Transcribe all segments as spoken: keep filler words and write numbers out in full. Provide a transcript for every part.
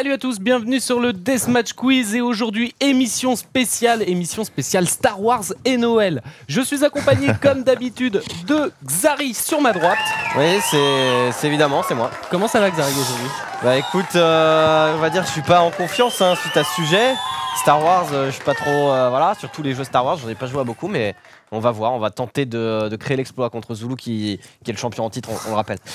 Salut à tous, bienvenue sur le Deathmatch Quiz et aujourd'hui émission spéciale, émission spéciale Star Wars et Noël. Je suis accompagné comme d'habitude de Xari sur ma droite. Oui, c'est évidemment, c'est moi. Comment ça va Xari aujourd'hui? Bah écoute, euh, on va dire que je suis pas en confiance hein, suite à ce sujet. Star Wars, euh, je suis pas trop, euh, voilà, sur tous les jeux Star Wars, j'en ai pas joué à beaucoup, mais on va voir, on va tenter de, de créer l'exploit contre Zulu qui, qui est le champion en titre, on, on le rappelle.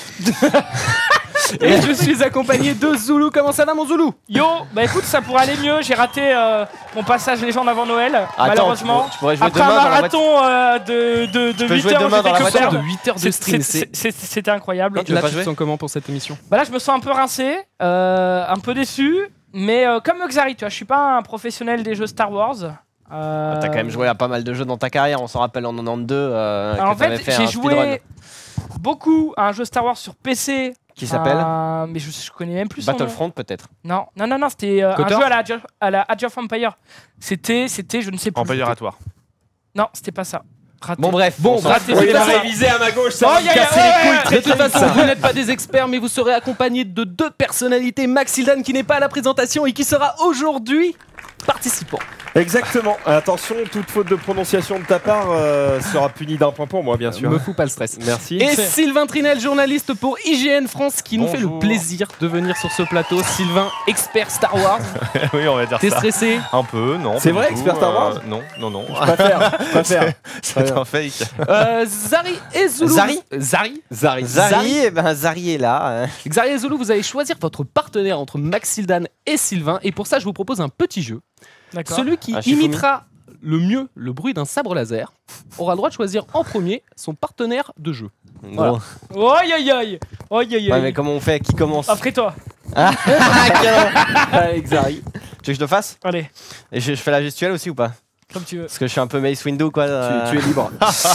Et je suis accompagné de Zulu. Comment ça va mon Zulu? Yo, bah écoute, ça pourrait aller mieux. J'ai raté euh, mon passage légende avant Noël, Attends, malheureusement. Tu, tu pourrais jouer Après demain un dans la marathon euh, de, de, de huit heures, demain dans la j'ai fait que voiture perdre. de huit heures de stream. C'était incroyable. Non, tu veux Là pas tu te jouer sens comment pour cette émission? Bah là, je me sens un peu rincé, euh, un peu déçu. Mais euh, comme Xari, tu vois, je suis pas un professionnel des jeux Star Wars. Euh... T'as quand même joué à pas mal de jeux dans ta carrière, on s'en rappelle en quatre-vingt-douze. Euh, Alors, en fait, fait, fait j'ai un joué speedrun. beaucoup à un jeu Star Wars sur P C. Qui s'appelle euh, Mais je, je connais même plus son nom. Battlefront peut-être. Non, non, non, non, c'était euh, un Kotor jeu à la, Age of- à la Age of Empire. C'était, c'était, je ne sais plus. Empiratoire. Non, c'était pas ça. Raté. Bon bref, Bon, on s'en raté, fout. c'est pas ça. révisé à ma gauche, Oh, y a- y a- casser ouais, les ouais, couilles ouais. très De toute très vite, façon, ça. vous n'êtes pas des experts, mais vous serez accompagnés de deux personnalités. Maxildan qui n'est pas à la présentation et qui sera aujourd'hui participant. Exactement. Attention, toute faute de prononciation de ta part euh, sera punie d'un point pour moi, bien sûr. Me fous pas le stress. Merci. Et Sylvain Trinel, journaliste pour I G N France, qui nous fait le Bonjour. plaisir de venir sur ce plateau. Sylvain, expert Star Wars. Oui, on va dire T'es ça. stressé? Un peu, non. C'est pas vrai, du tout, expert Star Wars euh, Non, non, non. Je préfère, je préfère. C'est un fake. euh, Zari et Zulu. Zari Zari. Zari. Zari, eh ben, Zari est là. hein. Xari et Zulu, vous allez choisir votre partenaire entre Maxildan et Sylvain. Et pour ça, je vous propose un petit jeu. D'accord. Celui qui Ah, Shifumi. imitera le mieux le bruit d'un sabre laser aura le droit de choisir en premier son partenaire de jeu. Voilà. Bon. Aïe aïe aïe. Aïe aïe Ouais, mais aïe. comment on fait? Qui commence? Offrez-toi. Ah, quel horreur. Allez, Xari. Tu veux que je le fasse? Allez, Et je, je fais la gestuelle aussi ou pas? comme tu veux. Parce que je suis un peu Mace Windu quoi. euh. Tu, tu es libre.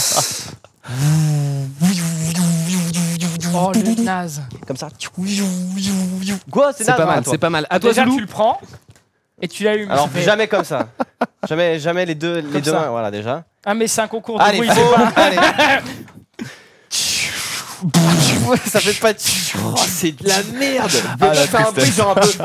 Oh le naze. Comme ça. Quoi? C'est naze, pas hein, mal, toi. c'est pas mal. À toi, Déjà, Zulu. tu le prends et tu l'allumes. Alors Ça fait- jamais comme ça. jamais, jamais les deux, les Comme deux ça. mains. Voilà déjà. Ah mais c'est un concours de Allez, bruit. faut- c'est pas- allez. Ça fait pas. Oh, c'est de la merde. Ah, la Fais un bruit genre un peu.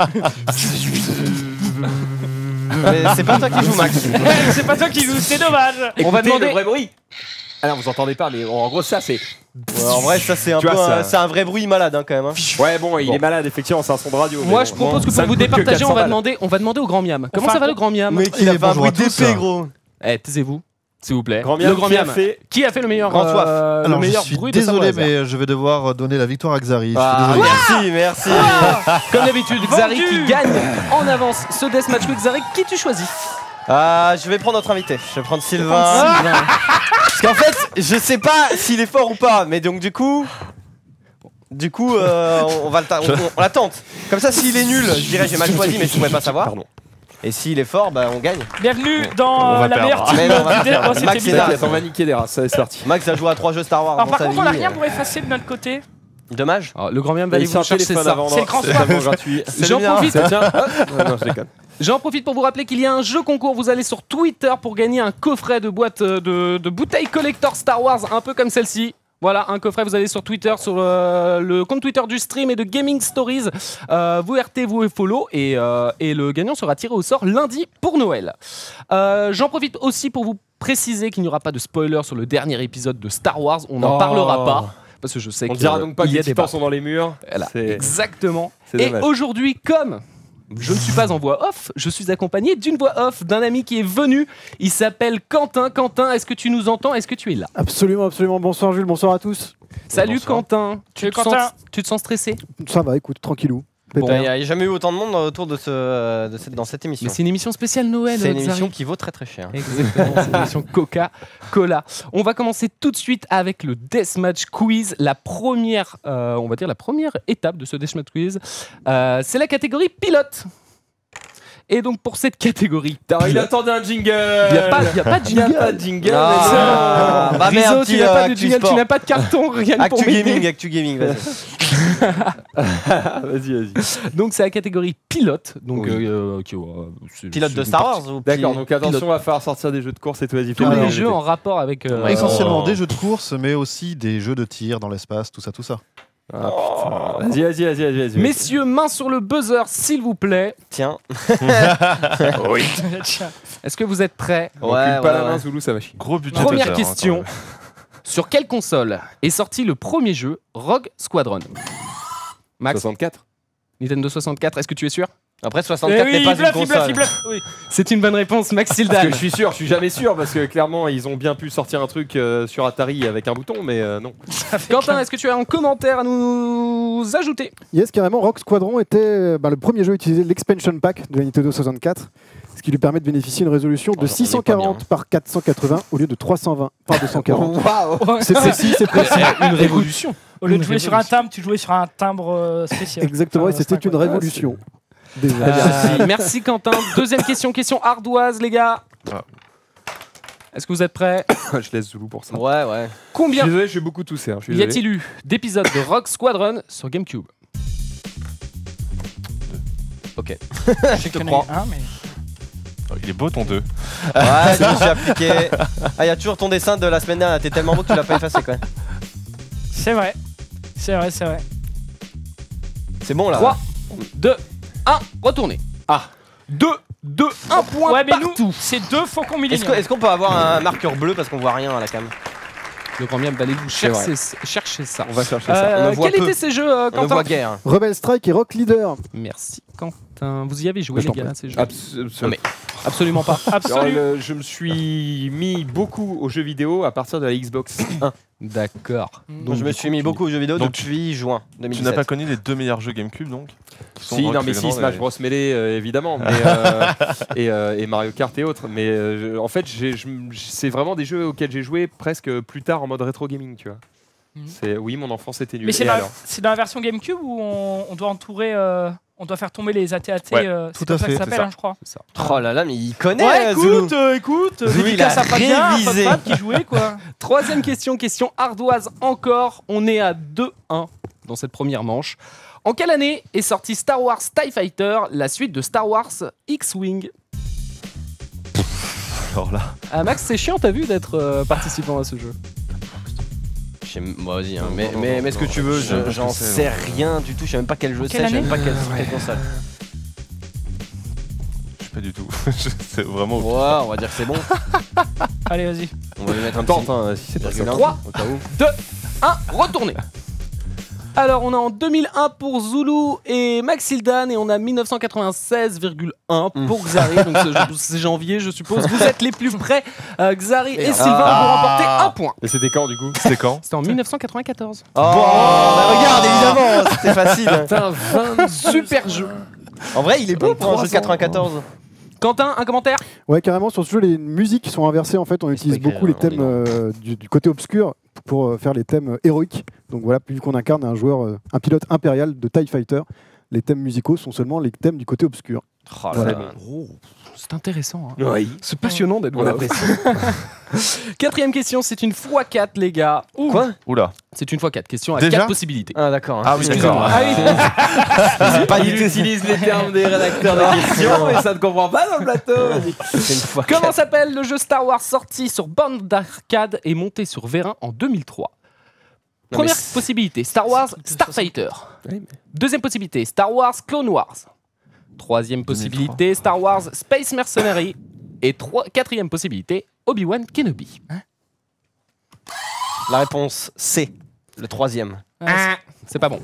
Mais c'est pas toi qui joues Max. C'est pas toi qui joue, c'est dommage. On va Écoutez demander- le vrai bruit. Alors vous entendez pas, mais en gros ça c'est. Ouais, en vrai ça c'est un Tu peu, vois, un, ça- c'est un vrai bruit malade hein, quand même. Hein. Ouais bon, il Bon. est malade effectivement, c'est un son de radio. Moi, mais je bon. propose que Ça pour ne vous coûte que départager, on quatre cents va balles. demander, on va demander au grand miam. Comment Enfin, ça va le grand miam? Mais Eh il a ben, fait un bonjour bruit à tous. d'épée gros. Eh, taisez-vous, s'il vous plaît. Grand le miam grand qui a miam. fait. Qui a fait le meilleur, Grand soif. euh, le Alors, je meilleur suis bruit de sabre désolé, laser? mais je vais devoir donner la victoire à Xari. Je suis Ah, désolé. merci, merci. Comme d'habitude, Xari Vendu. qui gagne en avance ce Deathmatch Quiz. Xari, qui tu choisis? Ah, je vais prendre notre invité. Je vais prendre Sylvain. Sylvain. Parce qu'en fait, je sais pas s'il est fort ou pas, mais donc du coup. Du coup, euh, on, on va le ta- on, on- on l'attente. Comme ça, s'il est nul, je dirais j'ai mal choisi, mais je pourrais pas savoir. Pardon. Et s'il est fort, bah on gagne. Bienvenue On dans va euh, la perdre. meilleure team Mais non, on va du dé- perdre. oh, c'était Max, c'est bizarre. là. T'inquiète, on va niquer des races, ça c'est parti. Max a joué à trois jeux Star Wars. Alors dans par sa contre, on a vie, rien euh, pour effacer de notre côté. Dommage. Alors, le grand miam va aller Il vous fait un chercher téléphone ça. avant. C'est le grand C'est soir. tellement gratuit. J'en bien. profite, C'est tiens. hop. Non, je déconne. j'en profite pour vous rappeler qu'il y a un jeu concours. Vous allez sur Twitter pour gagner un coffret de boîte euh, de, de bouteilles collector Star Wars, un peu comme celle-ci. Voilà, un coffret, vous allez sur Twitter, sur euh, le compte Twitter du stream et de Gaming Stories. Euh, vous R T, vous et follow. Et, euh, et le gagnant sera tiré au sort lundi pour Noël. Euh, J'en profite aussi pour vous préciser qu'il n'y aura pas de spoiler sur le dernier épisode de Star Wars. On n'en Oh. parlera pas. Parce que je sais On que dira donc pas que il y a les des titans sont dans les murs. Voilà, C'est- exactement. C'est Et dommage. aujourd'hui, comme je ne suis pas en voix off, je suis accompagné d'une voix off d'un ami qui est venu. Il s'appelle Quentin. Quentin, est-ce que tu nous entends? Est-ce que tu es là? Absolument, absolument. Bonsoir Jules, bonsoir à tous. Salut bonsoir. Quentin. Tu Salut, te, Quentin. Sens, tu te sens stressé? Ça va, écoute, tranquillou. Bon. Il n'y a jamais eu autant de monde autour de, ce, de cette, dans cette émission. Mais c'est une émission spéciale Noël. C'est une Xari. émission qui vaut très très cher. Exactement, c'est une émission Coca-Cola. On va commencer tout de suite avec le Deathmatch Quiz. La première, euh, on va dire la première étape de ce Deathmatch Quiz, euh, c'est la catégorie pilote. Et donc pour cette catégorie, Putain, il pilote, attendait un jingle. il n'y a pas, il y a pas de Il y a jingle. pas de jingle. Ah, mais bah Rizzo, merde, tu petit, n'as euh, pas de Actu jingle, Sport. tu n'as pas de carton, rien que pour Actu m'aider. Gaming, Actu Gaming, vas-y. non. Vas-y, vas-y. Donc c'est la catégorie pilote. Donc, Oui. euh, qui, euh, c'est- Pilote c'est de une Star partie- Wars ou D'accord, pi- donc attention, pilote. on va falloir sortir des jeux de course et tout, vas-y. Tous fais-moi les la jeux vérité. en rapport avec. euh, Essentiellement Oh. des jeux de course, mais aussi des jeux de tir dans l'espace, tout ça, tout ça. Ah, putain. Vas-y, vas-y, vas-y, vas-y. vas-y. Messieurs, main sur le buzzer, s'il vous plaît. Tiens. Oui. Tiens. Est-ce que vous êtes prêts? On Ouais, recule pas ouais, la main, ouais. Zoulou, ça va chier. Gros budget. Première total, hein, question. quand même. Sur quelle console est sorti le premier jeu Rogue Squadron? Max, soixante-quatre. Nintendo soixante-quatre, est-ce que tu es sûr? Après, Eh soixante-quatre oui, n'est il pas bluffe, une il bluffe, console. il bluffe. Oui. C'est une bonne réponse, Parce Maxildan. que je suis sûr, je suis jamais sûr, parce que clairement, ils ont bien pu sortir un truc euh, sur Atari avec un bouton, mais euh, non. Quentin, est-ce que tu as un commentaire à nous ajouter? Yes, carrément, Rogue Squadron était euh, bah, le premier jeu à utiliser l'expansion pack de la Nintendo soixante-quatre, ce qui lui permet de bénéficier d'une résolution Oh, de j'en ai six cent pas bien, quarante par quatre cent quatre-vingts au lieu de trois cent vingt par deux cent quarante. Waouh. C'est précis, c'est précis. Une révolution. Au lieu de Une jouer sur un révolution. timbre, tu jouais sur un timbre euh, spécial. Exactement, et Enfin, c'était c'est une un- révolution. Déjà. Euh, merci Quentin. Deuxième question, question ardoise, les gars. Ah. Est-ce que vous êtes prêts? Je laisse Zoulou pour ça. Ouais, ouais. Je suis Combien désolé, j'ai beaucoup toussé. Hein, je suis y désolé. a-t-il eu d'épisodes de Rogue Squadron sur GameCube? Ok. Je te connais crois. un, mais... Oh, il est beau ton deux. Ouais, je me suis appliqué. Ah, il y a toujours ton dessin de la semaine dernière. T'es tellement beau que tu l'as pas effacé quand même. C'est vrai. C'est vrai, c'est vrai. C'est bon là. trois, deux, un, retournez. Ah. deux, deux, un point Ouais, mais partout. nous, c'est deux Faucons Est-ce Millennium. que- est-ce qu'on peut avoir un marqueur bleu parce qu'on voit rien à la cam? Le grand bien, allez-vous chercher, chercher ça. On va chercher ça. Euh, On le voit quels peu. étaient ces jeux, euh, On le Quentin? voit guère. Rebel Strike et Rock Leader. Merci Quentin. Vous y avez joué, Je les t'en gars, ces jeux? Abs- abs- Non, mais- Absolument pas. Alors, Absolument. le- je me suis mis beaucoup aux jeux vidéo à partir de la Xbox un. D'accord. Donc, je me suis mis beaucoup aux jeux vidéo donc, depuis juin Tu deux mille dix-sept. n'as pas connu les deux meilleurs jeux GameCube donc qui sont Si, Rock non, mais Leader si, Smash et- Bros. Melee, euh, évidemment, mais, euh, et, euh, et Mario Kart et autres. Mais euh, je- en fait, j'ai- je m- c'est vraiment des jeux auxquels j'ai joué presque plus tard en mode rétro gaming, tu vois. Mhm. C'est oui, mon enfance était nulle. Mais c'est Et dans, alors c'est dans la version GameCube où on, on doit entourer, euh, on doit faire tomber les A T A T. Ouais, euh, c'est tout comme à ça que fait, ça c'est s'appelle, ça. hein, je crois. Oh là là, mais il connaît Ouais, euh, Zoulou. écoute, euh, écoute, Zoulou, il dédicace a à Fabien, un révisé. pote Fab qui jouait quoi. Troisième question, question ardoise encore. On est à deux un dans cette première manche. En quelle année est sorti Star Wars TIE Fighter, la suite de Star Wars X-Wing? Alors là, Ah Max, c'est chiant, t'as vu d'être euh, participant à ce jeu? Je sais- Moi, vas-y, hein. Non, mais, non, mais, non, mais ce que non, tu veux, je sais même je- pas ce j'en que c'est, sais non. rien du tout. Je sais même pas quel jeu c'est, Quelle je sais même pas année quelle, quelle console. je sais pas du tout. Je sais vraiment. Ouais, on va dire que c'est bon. Allez, vas-y. On va lui mettre un Tente, petit hein, si c'est pas ça. virgule un, Trois. au cas où. un, retournez. Alors, on est en deux mille un pour Zulu et Maxildan et on a mille neuf cent quatre-vingt-seize virgule un pour Xari. Donc, c'est- c'est janvier, je suppose. Vous êtes les plus près. Euh, Xari et Sylvain, Ah. vous remportez un point. Et c'était quand du coup? C'était quand? C'était en mille neuf cent quatre-vingt-quatorze. Oh, bah regarde, évidemment, c'était facile. Putain, vingt super jeu. En vrai, il est beau pour un jeu de trois cents. quatre-vingt-quatorze. Quentin, un commentaire? Ouais, carrément, sur ce jeu, les musiques sont inversées. En fait, on utilise pas écrit, beaucoup les hein, thèmes dis donc. euh, du, du côté obscur pour euh, faire les thèmes euh, héroïques. Donc voilà, vu qu'on incarne un joueur, euh, un pilote impérial de TIE Fighter, les thèmes musicaux sont seulement les thèmes du côté obscur. Oh, Voilà. là là. Oh, c'est intéressant. hein. Oui. C'est passionnant d'être On là. apprécie. Quatrième question, c'est une fois quatre, les gars. Ouh. Quoi? Oula. C'est une fois quatre. Question à Déjà quatre possibilités. Ah, d'accord. Ah oui, Excusez-moi. d'accord. Ah oui. Pas Il du tout. utilise les termes des rédacteurs de questions et ça ne comprend pas dans le plateau. Vas-y. C'est une fois. Comment s'appelle le jeu Star Wars sorti sur borne d'arcade et monté sur vérin en deux mille trois? Non, Première mais c'est- possibilité, Star Wars Starfighter. Oui, mais- Deuxième possibilité, Star Wars Clone Wars. Troisième possibilité, Star Wars Space Mercenary. Et trois- quatrième possibilité, Obi-Wan Kenobi. La réponse C, le troisième. Ah, c'est pas bon.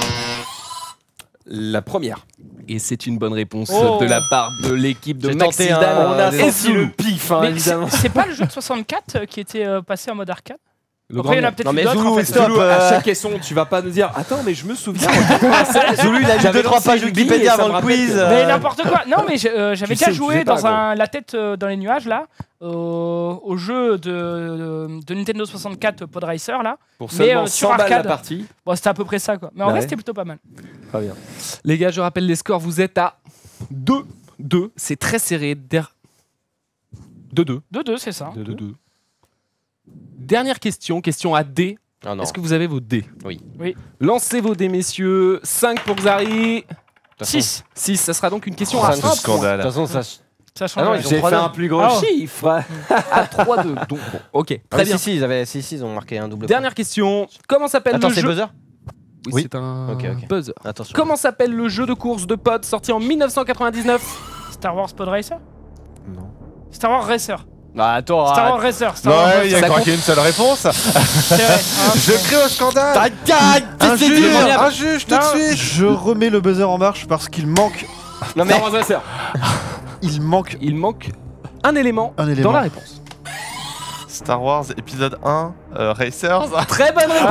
La première. Et c'est une bonne réponse Oh. de la part de l'équipe de J'ai tenté Maxildan. un- On a désolé. senti le pif, hein, Mais évidemment. c'est c'est pas le jeu de soixante-quatre euh, qui était euh, passé en mode arcade? Le Après, il y en a grand- peut-être Non, eu mais d'autres. Zoulou, en fait. stop. Zoulou, à euh, chaque question, tu vas pas nous dire attends, mais je me souviens. Zoulou, il a lu J'avais deux trois lancé pages une Wikipédia bille et ça avant me le rappelle quiz. que- euh, Mais n'importe quoi. Non, mais j'ai, euh, j'avais Tu déjà sais ou tu joué sais pas, dans un, la tête euh, dans les nuages là, au, au jeu de, de, de Nintendo soixante-quatre Pod Racer là. Pour Mais, seulement euh, sur cent balles la arcade. partie. Bon, c'était à peu près ça quoi. Mais en Bah vrai, ouais. c'était plutôt pas mal. Très bien. Les gars, je rappelle les scores. Vous êtes à deux deux. C'est très serré. Der- deux deux. deux deux, c'est ça. deux deux. Dernière question, question à D. Ah non. Est-ce que vous avez vos dés? Oui. Oui. Lancez vos dés, messieurs. cinq pour Xari. six. six. Ça sera donc une question Ça, à c'est un le point. scandale. De toute façon, ça. Ça change. Ah non, ouais. ils ont J'ai trois fait deux. un plus gros Ah. chiffre. À trois deux. Donc, bon, ok. Très Ah, bien. si, si, ils avaient, si, si, ils ont marqué un double. Dernière question. Comment s'appelle point. Attends, le c'est jeu buzzer? Oui, Oui. c'est un Ok, ok. buzzer. Attention. Comment s'appelle le jeu de course de pod sorti en mille neuf cent quatre-vingt-dix-neuf? Star Wars Pod Racer. Non. Star Wars Racer. Bah, attends, Star Wars arrête. Racer. Star Wars Ouais, il y a Racer. quoi qu'il y ait une seule réponse. C'est vrai. Hein, Je crie au scandale. Ta gueule, Un qu'est-ce que juge, c'est un juge tout Non. suite. Je remets le buzzer en marche parce qu'il manque, Non, mais Star Wars Racer. il manque Il manque un élément, un élément. dans la réponse. Star Wars épisode un, euh, Racers. Très bonne réponse.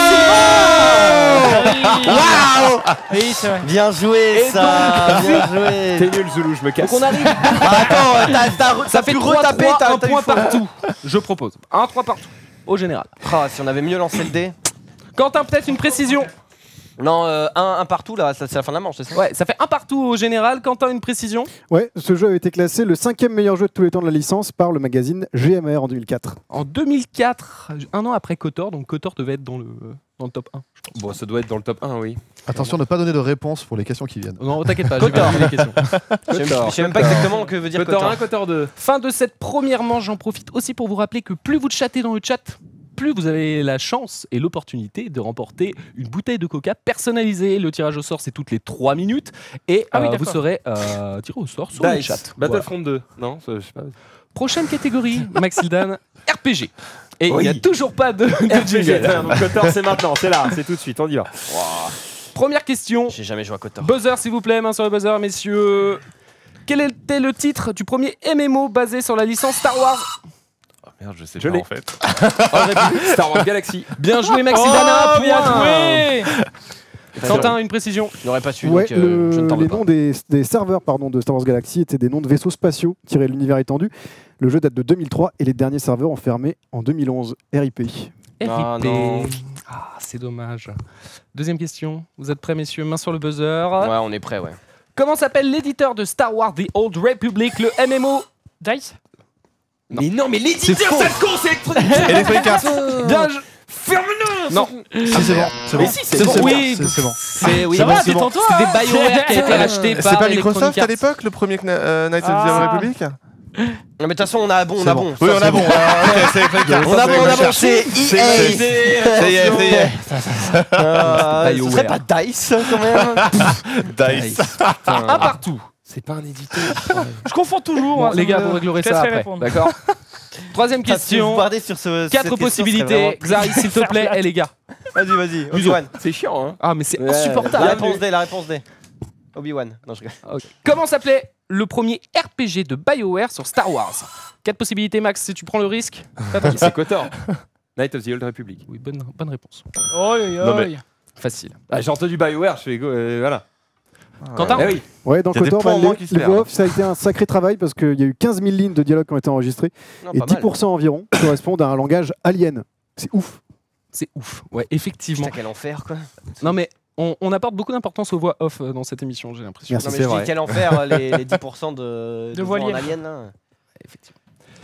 Waouh. Oui, c'est vrai. bien joué, Et ça. Bien T'es joué. nul, Zoulou, je me casse. Donc on arrive. Bah, attends, t'as- t'as Ça t'as fait pu trois retaper, trois, t'as un t'as eu point faux. partout. Je propose. Un trois partout. Au général. Ah, si on avait mieux lancé le dé. Quentin, peut-être une précision. Non, euh, un, un partout là, ça- c'est la fin de la manche, c'est ça? Ouais, ça fait un partout au général. Quentin, une précision. Ouais, ce jeu a été classé le cinquième meilleur jeu de tous les temps de la licence par le magazine G M R en deux mille quatre. En deux mille quatre, un an après KOTOR, donc KOTOR devait être dans le, dans le top un. Je pense. Bon, ça doit être dans le top un, oui. Attention, ne pas donner de réponse pour les questions qui viennent. Non, t'inquiète pas, j'ai KOTOR. pas lu les questions. Je sais- je sais même pas exactement ce que veut dire Kotor Kotor. un, Kotor deux. Fin de cette première manche, j'en profite aussi pour vous rappeler que plus vous chattez dans le chat, plus vous avez la chance et l'opportunité de remporter une bouteille de coca personnalisée. Le tirage au sort, c'est toutes les trois minutes. Et Ah oui, euh, vous d'accord. serez euh, tiré au sort sur le Dice. chat. Voilà. Battlefront deux. Non, ça, je sais pas. Prochaine catégorie, Maxildan, R P G. Et il Oui. n'y a toujours pas de, de R P G. jingle. Donc Kotor, c'est maintenant, c'est là, c'est tout de suite, on y va. Première question. J'ai jamais joué à Kotor. Buzzer, s'il vous plaît, main sur le buzzer, messieurs. Quel était le titre du premier M M O basé sur la licence Star Wars? Oh merde, je sais Je pas l'ai. en fait. Star Wars Galaxy. Bien joué, Maxildan. Oh, bien joué. Quentin, une précision. Je n'aurais pas su, Ouais, donc euh, je ne le- t'en veux les pas. noms des, des serveurs pardon, de Star Wars Galaxy étaient des noms de vaisseaux spatiaux tirés de l'univers étendu. Le jeu date de deux mille trois et les derniers serveurs ont fermé en deux mille onze. R I P. Ah, R I P. non. Ah, c'est dommage. Deuxième question. Vous êtes prêts, messieurs? Main sur le buzzer. Ouais, on est prêt, ouais. Comment s'appelle l'éditeur de Star Wars The Old Republic, le M M O? Dice. Mais non, mais C'est l'éditeur, faux. cette con, c'est Electronic Arts. Bien joué. Ferme-le. Non. Si, c'est bon. C'est bon. Mais si, c'est Si, bon. c'est bon. Oui. C'est c'est bon. C'est oui, Ça bon, va, c'est bon. détends-toi. c'est des hein. BioWare qui a été acheté par C'est pas Electronic Microsoft à Arts. l'époque, le premier Kna- euh, Knights of Ah. the Republic? Non, mais de toute façon, on a bon, on C'est a bon. bon. Oui, Ça, on c'est a bon. Ah, ok, c'est Electronic Arts. On a bon, on a bon, c'est C'est E A. nice. Ça y est, ça y est. Euh, Ce BioWare. serait pas Dice quand même? Dice. Un partout. C'est pas un éditeur. Je confonds toujours. Bon, hein, les ça gars, me- vous réglerez je te ça laisserai après. répondre. D'accord. Troisième question. Question. Sur ce, Quatre cette question, possibilités. c'est Xari, s'il te plaît. Eh les gars. vraiment- Vas-y, vas-y. Muso. Obi-Wan. C'est chiant, hein. Ah mais c'est Ouais. La insupportable. réponse D, la réponse D. Obi-Wan. Non, je rigole. Ok. Comment s'appelait le premier R P G de BioWare sur Star Wars? Quatre possibilités, Max, si tu prends le risque. Attention. C'est Kotor. Knight of the Old Republic. Oui, bonne, bonne réponse. Oi, oi, Non, mais- oi. Facile. Ah, j'ai entendu BioWare, je fais go, euh, voilà. Quentin Eh oui. Ouais, dans Il y a des Kotor, points bah, en moins les, qui se les perdent. voix off, ça a été un sacré travail parce qu'il y a eu quinze mille lignes de dialogue qui ont été enregistrées Non, et pas dix mal. pour cent environ correspondent à un langage alien. C'est ouf. C'est ouf. Ouais, effectivement. Putain, quel enfer, quoi. Non mais on, on apporte beaucoup d'importance aux voix off euh, dans cette émission, j'ai l'impression. Merci. Non, mais c'est je dis vrai. quel enfer, euh, les, les dix pour cent de, De voix en voiliers. alien, là. Effectivement.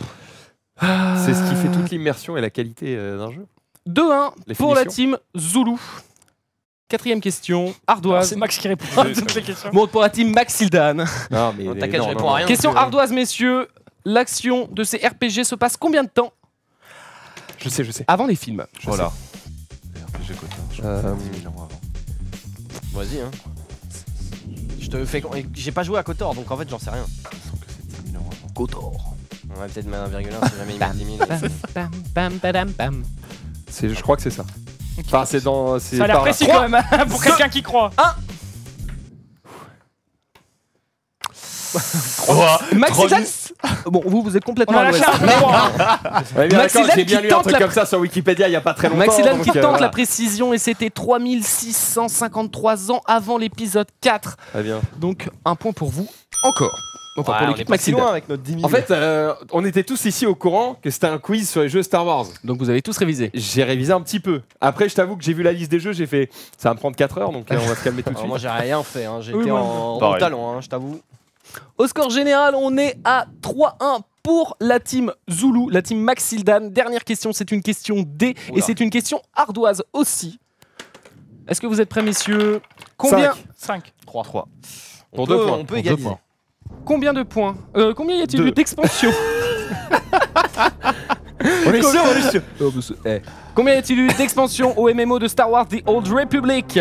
C'est ce qui fait toute l'immersion et la qualité euh, d'un jeu. deux un Les pour la finitions. team Zulu. Quatrième question, Ah, ardoise. c'est Max qui répond à toutes les questions. Bon, pour la team Maxildan. Non, mais Non, les- t'inquiète, non, je non, réponds à non. rien. Question parce que- ardoise, messieurs. L'action de ces R P G se passe combien de temps Je sais, je sais. avant les films? Voilà. R P G Kotor. Je Euh, crois que c'est dix mille ans avant. Vas-y, hein. Je te fais. J'ai pas joué à Kotor, donc en fait, j'en sais rien. Il me semble que c'est dix mille ans avant. Kotor. On va peut-être mettre un virgule un si jamais il met dix mille. Bam, bam, badam, bam. C'est- Je crois que c'est ça. Enfin, c'est dans. c'est Ça a l'air par là. précis quand même, hein, pour quelqu'un qui croit. Maxildan. Bon, vous, vous êtes On complètement a à lâché l'ouest. un peu droit, hein. Ouais, bien Maxildan d'accord, j'ai qui bien lu un tente truc la- comme ça sur Wikipédia il y a pas très longtemps. Maxildan donc, qui euh, tente la voilà. précision et c'était trois mille six cent cinquante-trois ans avant l'épisode quatre. Très bien. Donc un point pour vous encore. Enfin Ouais, pour on est l'équipe pas si loin Maxildan. avec notre dix mille. En fait, euh, on était tous ici au courant que c'était un quiz sur les jeux Star Wars. Donc vous avez tous révisé. J'ai révisé un petit peu. Après, je t'avoue que j'ai vu la liste des jeux, j'ai fait ça va me prendre quatre heures, donc euh, on va se calmer tout de Alors, suite. moi, j'ai rien fait. Hein. J'étais Oui, moi, en, en pareil. talon, hein, je t'avoue. Au score général, on est à trois un pour la team Zulu, la team Maxildan. Dernière question, c'est une question D et Oula. c'est une question ardoise aussi. Est-ce que vous êtes prêts, messieurs? Combien, cinq. trois. trois. On Pour peut, deux points. on peut Pour deux égaliser. points. combien de points euh, Combien y a-t-il Deux. eu d'expansion? Ouais, est sûr, on est sûr. Oh, bah, c'est- eh. Combien y a-t-il eu d'expansions au M M O de Star Wars The Old Republic?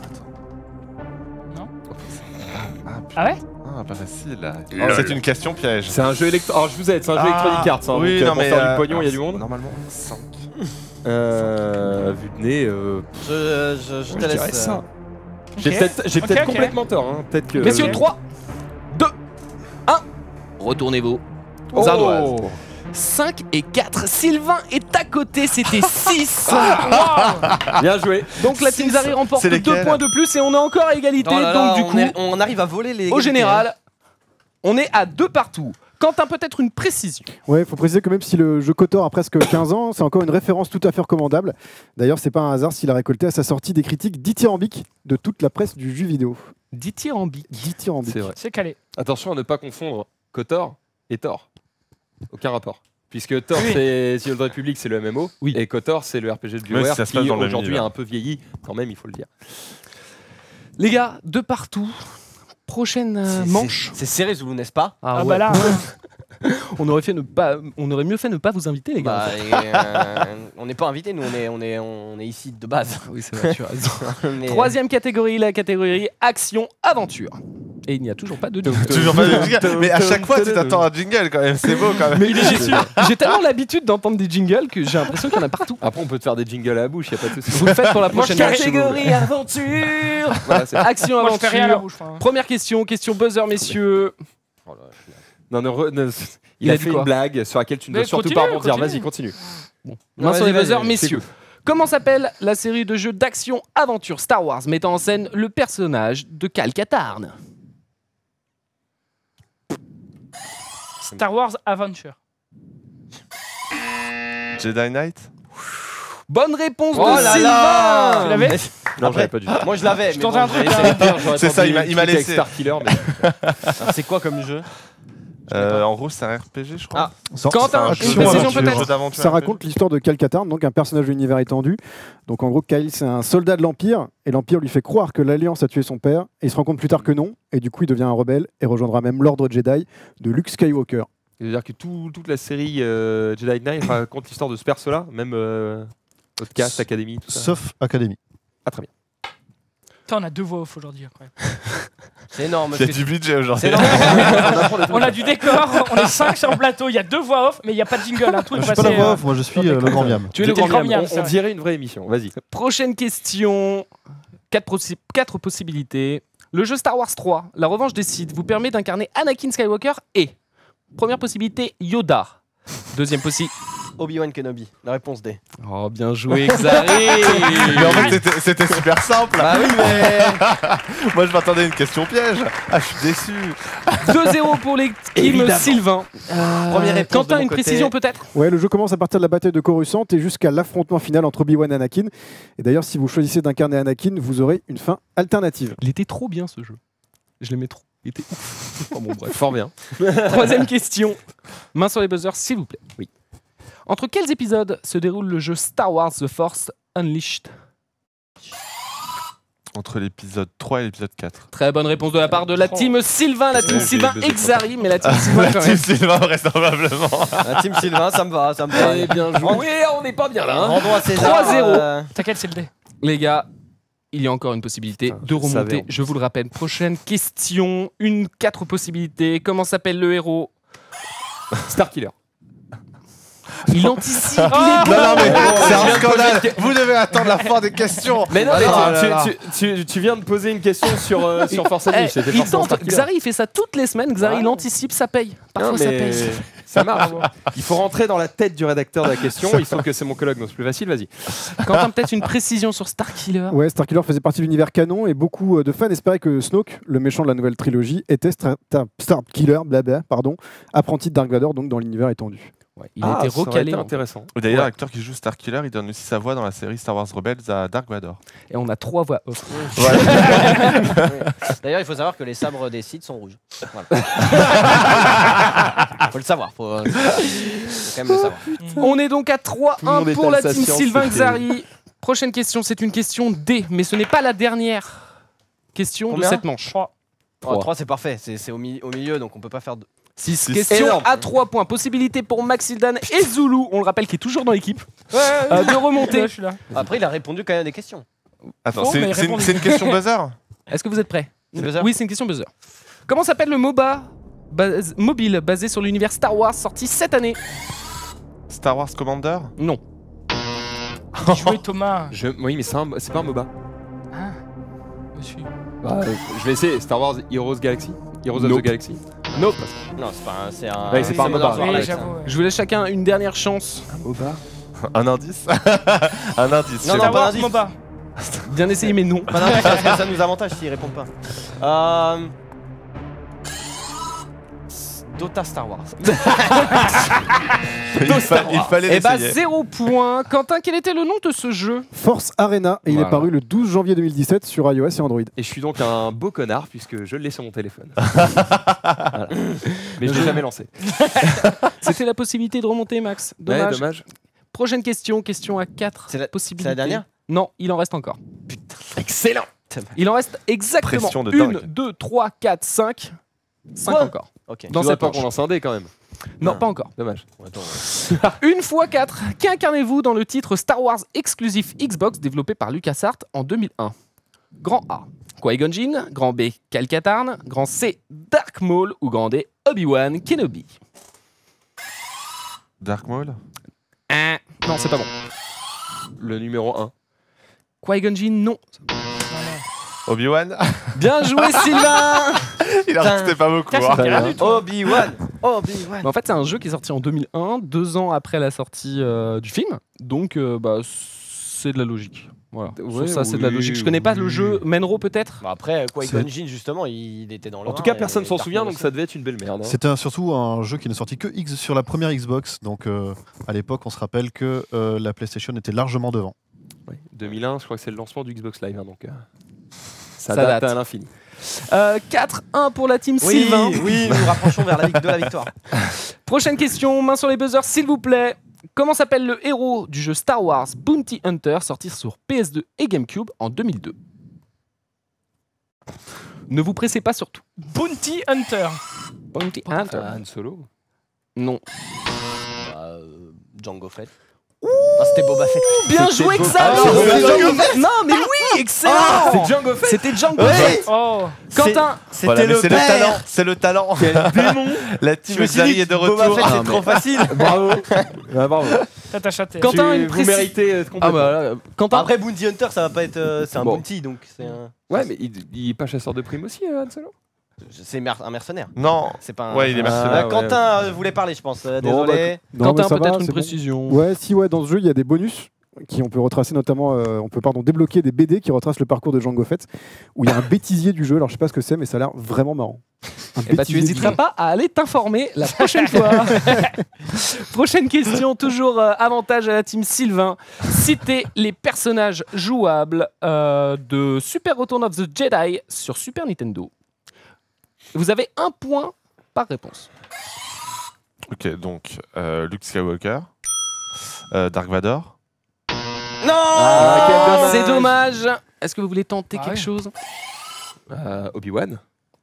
Ah ouais? Ah, pas facile. là. C'est une question piège. C'est un jeu électro. Alors je vous aide, c'est un jeu Ah, Electronic Arts. Hein, oui, donc, non, euh, pour mais, faire euh, du pognon, il y a du alors, monde. Normalement, cinq. Euh. Vu de nez, euh. Je, je, je te je dirais laisse. ça. euh, J'ai Ok. peut-être j'ai Ok, peut-être ok. complètement tort. Hein. Peut-être que. Messieurs, Ok. trois, deux, un. Retournez-vous. Oh. Ardoise. cinq et quatre. Sylvain est à côté, c'était six. Bien joué. Donc la team Zari remporte C'est deux lesquels points de plus et on est encore à égalité. oh là donc là, du on, coup, est- on arrive à voler les. au général, on est à deux partout. Quentin, peut-être une précision. Ouais, il faut préciser que même si le jeu Kotor a presque quinze ans, c'est encore une référence tout à fait recommandable. D'ailleurs, c'est pas un hasard s'il a récolté à sa sortie des critiques dithyrambiques de toute la presse du jeu vidéo. Dithyrambique. Dithyrambique. C'est vrai. C'est calé. Attention à ne pas confondre Kotor et Thor. Aucun rapport. Puisque Thor, Oui. c'est The Old Republic, c'est le M M O. Oui. Et Kotor, c'est le R P G de Ouais, BioWare ça se passe qui dans le même aujourd'hui a univers. un peu vieilli, quand même, il faut le dire. Les gars, de partout. Prochaine euh, C'est- manche. C'est serré, Zoulou, n'est-ce pas? Ah, bah là, On aurait fait ne pas, on aurait mieux fait ne pas vous inviter, les gars. Bah, et, euh, on n'est pas invité, nous, on est, on est, on est ici de base. Oui, c'est vrai, tu as raison. Mais- Troisième catégorie, la catégorie action-aventure. Et il n'y a toujours pas de jingle. Toujours pas de jingle. Mais à chaque fois, tu t'attends un jingle quand même. C'est beau quand même. Mais j'ai j'ai tellement l'habitude d'entendre des jingles que j'ai l'impression qu'il y en a partout. Après, on peut te faire des jingles à la bouche, il n'y a pas de souci. Vous le faites pour la prochaine manche. Catégorie aventure. Voilà, c'est- moi je fais rien à la Action-aventure. bouche. hein. Première question, question buzzer, messieurs. Non, ne re- ne- Il, Il a a dit fait quoi une blague sur laquelle tu ne Mais dois surtout continue, pas rebondir. continue. Vas-y, continue. Main sur vas-y, les vas-y, buzzers, vas-y, messieurs. Comment s'appelle la série de jeux d'action-aventure Star Wars mettant en scène le personnage de Cal Katarn? Star Wars Adventure. Jedi Knight. Bonne réponse Oh de là Sylvain. là. Tu l'avais? Non, Après, j'avais pas du tout. Moi, je l'avais. Je mais tentais bon, un truc, j'avais hein. essayé. C'est ça, il m'a- il m'a Avec laissé. Star Killer, mais C'est quoi comme jeu? Euh, en gros, c'est un R P G, je crois. Ah. Sans- Quentin, un une jeu précision d'aventure. peut-être. Jeu d'aventure Ça R P G. raconte l'histoire de Cal Katarn, donc un personnage de l'univers étendu. Donc en gros, Kyle, c'est un soldat de l'Empire, et l'Empire lui fait croire que l'Alliance a tué son père, et il se rend compte plus tard que non, et du coup, il devient un rebelle, et rejoindra même l'Ordre Jedi de Luke Skywalker. c'est-à-dire que tout- toute la série euh, Jedi Knight raconte l'histoire de ce perso-là, même euh, Podcast, Academy, tout ça. Sauf Academy. Ah, très bien. Putain, on a deux voix off aujourd'hui. incroyable. C'est énorme. Il y a parce du que- budget aujourd'hui. C'est énorme. On a du décor, on est cinq sur le plateau, il y a deux voix off, mais il n'y a pas de jingle. Hein, tout est Je suis pas passé, la voix euh, off, moi je suis euh, le grand miam. Tu es le T'es grand le grand miam. miam. On, c'est on vrai. dirait une vraie émission. Vas-y. Prochaine question. Quatre, possi- quatre possibilités. Le jeu Star Wars trois, La Revanche des Sith, vous permet d'incarner Anakin Skywalker et première possibilité Yoda. Deuxième possibilité. Obi-Wan Kenobi. La réponse D. Oh, bien joué, Xari. Mais en fait, c'était- c'était super simple. Bah oui, mais. Moi, je m'attendais à une question piège. Ah, je suis déçu. deux zéro pour les team Évidemment. Sylvain. Euh, Première réponse Quentin, de mon une côté. précision peut-être? Ouais, le jeu commence à partir de la bataille de Coruscant et jusqu'à l'affrontement final entre Obi-Wan et Anakin. Et d'ailleurs, si vous choisissez d'incarner Anakin, vous aurez une fin alternative. Il était trop bien ce jeu. Je l'aimais trop. Il était ouf. Oh, bon, bref. Fort bien. Troisième question. Main sur les buzzers, s'il vous plaît. Oui. Entre quels épisodes se déroule le jeu Star Wars The Force Unleashed? Entre l'épisode trois et l'épisode quatre. Très bonne réponse de la part de la team Sylvain, la team Ouais, j'ai Sylvain les deux Exari, mais la team Sylvain quand Team même. Sylvain, vraisemblablement. La team Sylvain, ça me va, ça me va. Eh bien joué, on n'est pas bien là. hein. Rendons à César. trois zéro. euh, T'inquiète, c'est le dé. Les gars, il y a encore une possibilité Putain, de je le savais, remonter. en Je vous le rappelle. Prochaine question. Une quatre possibilités. Comment s'appelle le héros? Star Killer. Il anticipe. Oh il est Non, non, mais bon. c'est je viens un de scandale. Vous devez attendre la fin des questions. Mais non, Ah mais non, tu- là, là. tu, tu- tu- tu viens de poser une question sur, euh, sur Force Eh, Unleashed. C'était il forcément tente. Star Killer. Xari, il fait ça toutes les semaines. Xari, Ouais. il anticipe, ça paye. Parfois, Non, ça mais paye. ça marche. Il faut rentrer dans la tête du rédacteur de la question. Il se trouve que c'est mon collègue, donc c'est plus facile. Vas-y. Quentin, peut-être une précision sur Star Killer. Ouais, Starkiller faisait partie de l'univers canon et beaucoup euh, de fans espéraient que Snoke, le méchant de la nouvelle trilogie, était Star- Star- Starkiller, blabla, pardon, apprenti de Dark Vador, donc dans l'univers étendu. Ouais, il Ah, a été ça aurait recalé. été en- intéressant. D'ailleurs, Ouais. l'acteur qui joue Star Killer, il donne aussi sa voix dans la série Star Wars Rebels à Dark Vador. Et on a trois voix off. D'ailleurs, il faut savoir que les sabres des Sith sont rouges. Voilà. faut le savoir. Faut, euh, faut quand même le savoir. On est donc à trois Tout le un monde pour étale la sa team science, Sylvain c'est Xari. Prochaine question, c'est une question D, mais ce n'est pas la dernière question Combien de cette manche. trois. Oh, trois, c'est parfait. C'est c'est au, mi- au milieu, donc on peut pas faire deux. six Six. questions Énorme. à trois points. Possibilité pour Maxildan et Zulu, on le rappelle, qui est toujours dans l'équipe, euh, de remonter. Je suis là. Après, il a répondu quand même à des questions. Attends, Bon, c'est mais c'est une, répondez. c'est une question buzzer. Est-ce que vous êtes prêts? C'est buzzer Oui, c'est une question buzzer. Comment s'appelle le MOBA base- mobile basé sur l'univers Star Wars sorti cette année? Star Wars Commander. Non. Jouer Thomas. Je... Oui, mais c'est un- c'est pas un MOBA. Ah. Monsieur. Bah, euh, je vais essayer. Star Wars Heroes Galaxy Heroes of Nope. the Galaxy. Nope. Non, c'est pas un. C'est un. Ouais, c'est pas un Modern MOBA. Warfare, Oui, Alex, j'avoue. hein. ouais. Je vous laisse chacun une dernière chance. Un MOBA Un indice. Un indice. Non, je non, sais pas pas. indice. MOBA. Bien essayé, mais non. Pas d'indice, parce que ça nous avantage s'ils répondent pas. Euh... Dota Star Wars. il, fa- il fallait Eh bah, l'essayer. zéro point. Quentin, quel était le nom de ce jeu? Force Arena, et il Voilà. est paru le douze janvier deux mille dix-sept sur iOS et Android. Et je suis donc un beau connard puisque je l'ai sur mon téléphone. Voilà. Mais je l'ai jamais lancé. C'était la possibilité de remonter, Max. Ouais, Dommage. dommage. Prochaine question, question à quatre C'est la- possibilités. c'est la dernière? Non, il en reste encore. Excellent. Il en reste exactement Pression de une, dingue. deux, trois, quatre, cinq. cinq Quoi encore. Ok. Dans Tu cette pas manche. qu'on lance un dé quand même. Non, Ah. pas encore. Dommage. Une fois quatre. Qu'incarnez-vous dans le titre Star Wars exclusif Xbox développé par LucasArts en deux mille un? Grand A, Qui-Gon Jinn. Grand B, Cal Katarn. Grand C, Dark Maul. Ou grand D, Obi-Wan Kenobi. Dark Maul. Hein. Non, c'est pas bon. Le numéro un. Qui-Gon Jinn, non. Obi-Wan. Bien joué, Sylvain. Il a resté pas beaucoup. Tiens, ça me hein. dit rien du tout. Obi-Wan. Obi-Wan. Mais en fait, c'est un jeu qui est sorti en deux mille un, deux ans après la sortie euh, du film. Donc, euh, bah, c'est de la logique. Voilà. Ouais, Sur ça, c'est de la oui, logique. Je connais pas le oui. jeu. Menro, peut-être? Bah après, Qui-Gon C'est- Jinn, justement, il était dans le En tout un cas, et personne s'en Dark souvient, Maul donc aussi. ça devait être une belle merde. hein. C'était un- surtout un jeu qui n'est sorti que X sur la première Xbox. Donc euh, à l'époque, on se rappelle que euh, la PlayStation était largement devant. Ouais. deux mille un, je crois que c'est le lancement du Xbox Live. hein, donc, euh, ça, Ça date, date. à l'infini. Euh, quatre un pour la team Oui, Sylvain. oui, nous nous rapprochons vers la, vic- de la victoire. Prochaine question, main sur les buzzers, s'il vous plaît. Comment s'appelle le héros du jeu Star Wars Bounty Hunter sorti sur P S deux et GameCube en deux mille deux? Ne vous pressez pas surtout. Bounty Hunter. Bounty Hunter. Han Solo. Non. Bah, euh, Django Fett. Non, c'était Boba Fett. Bien C'était joué, Boba- Xavier. Ah, C'était Django Django Fett. Non, mais oui, excellent. C'est Django Fett. C'était Django Ouais. Fett. Oh. Quentin, C'était Voilà, mais le c'est le père. talent. C'est le talent. La team Je me suis dit, Xari est de Boba retour. Fett, Ah, c'est trop facile. Bravo. Ah, bravo. T'as ta chatte. Quand- Quentin, Tu- une vous précis- méritez euh, ah complètement. bah, là, Quentin, Après, Bounty Hunter, ça va pas être. euh, c'est un Bon. bounty, donc c'est un. Ouais, mais il, il est pas chasseur de primes aussi, euh, Han Solo. C'est mer- un mercenaire. Non. C'est pas un. Ouais, il est Euh, mercenaire. ouais. Quentin euh, voulait parler, je pense. euh, Bon, Désolé. Non, Quentin mais ça peut-être va, une c'est bon. précision. Ouais, si, ouais, dans ce jeu, il y a des bonus qui on peut retracer notamment, euh, on peut pardon débloquer des B D qui retracent le parcours de Django Fett, où il y a un bêtisier du jeu. Alors je sais pas ce que c'est, mais ça a l'air vraiment marrant. Un Eh bah, tu bêtisier du n'hésiteras jeu. pas à aller t'informer la prochaine fois. Prochaine question, toujours euh, avantage à la team Sylvain. Citez les personnages jouables euh, de Super Return of the Jedi sur Super Nintendo. Vous avez un point par réponse. Ok, donc euh, Luke Skywalker, euh, Dark Vador. Non Ah, quel dommage. C'est dommage. Est-ce que vous voulez tenter Ah quelque ouais. chose? Euh, Obi-Wan.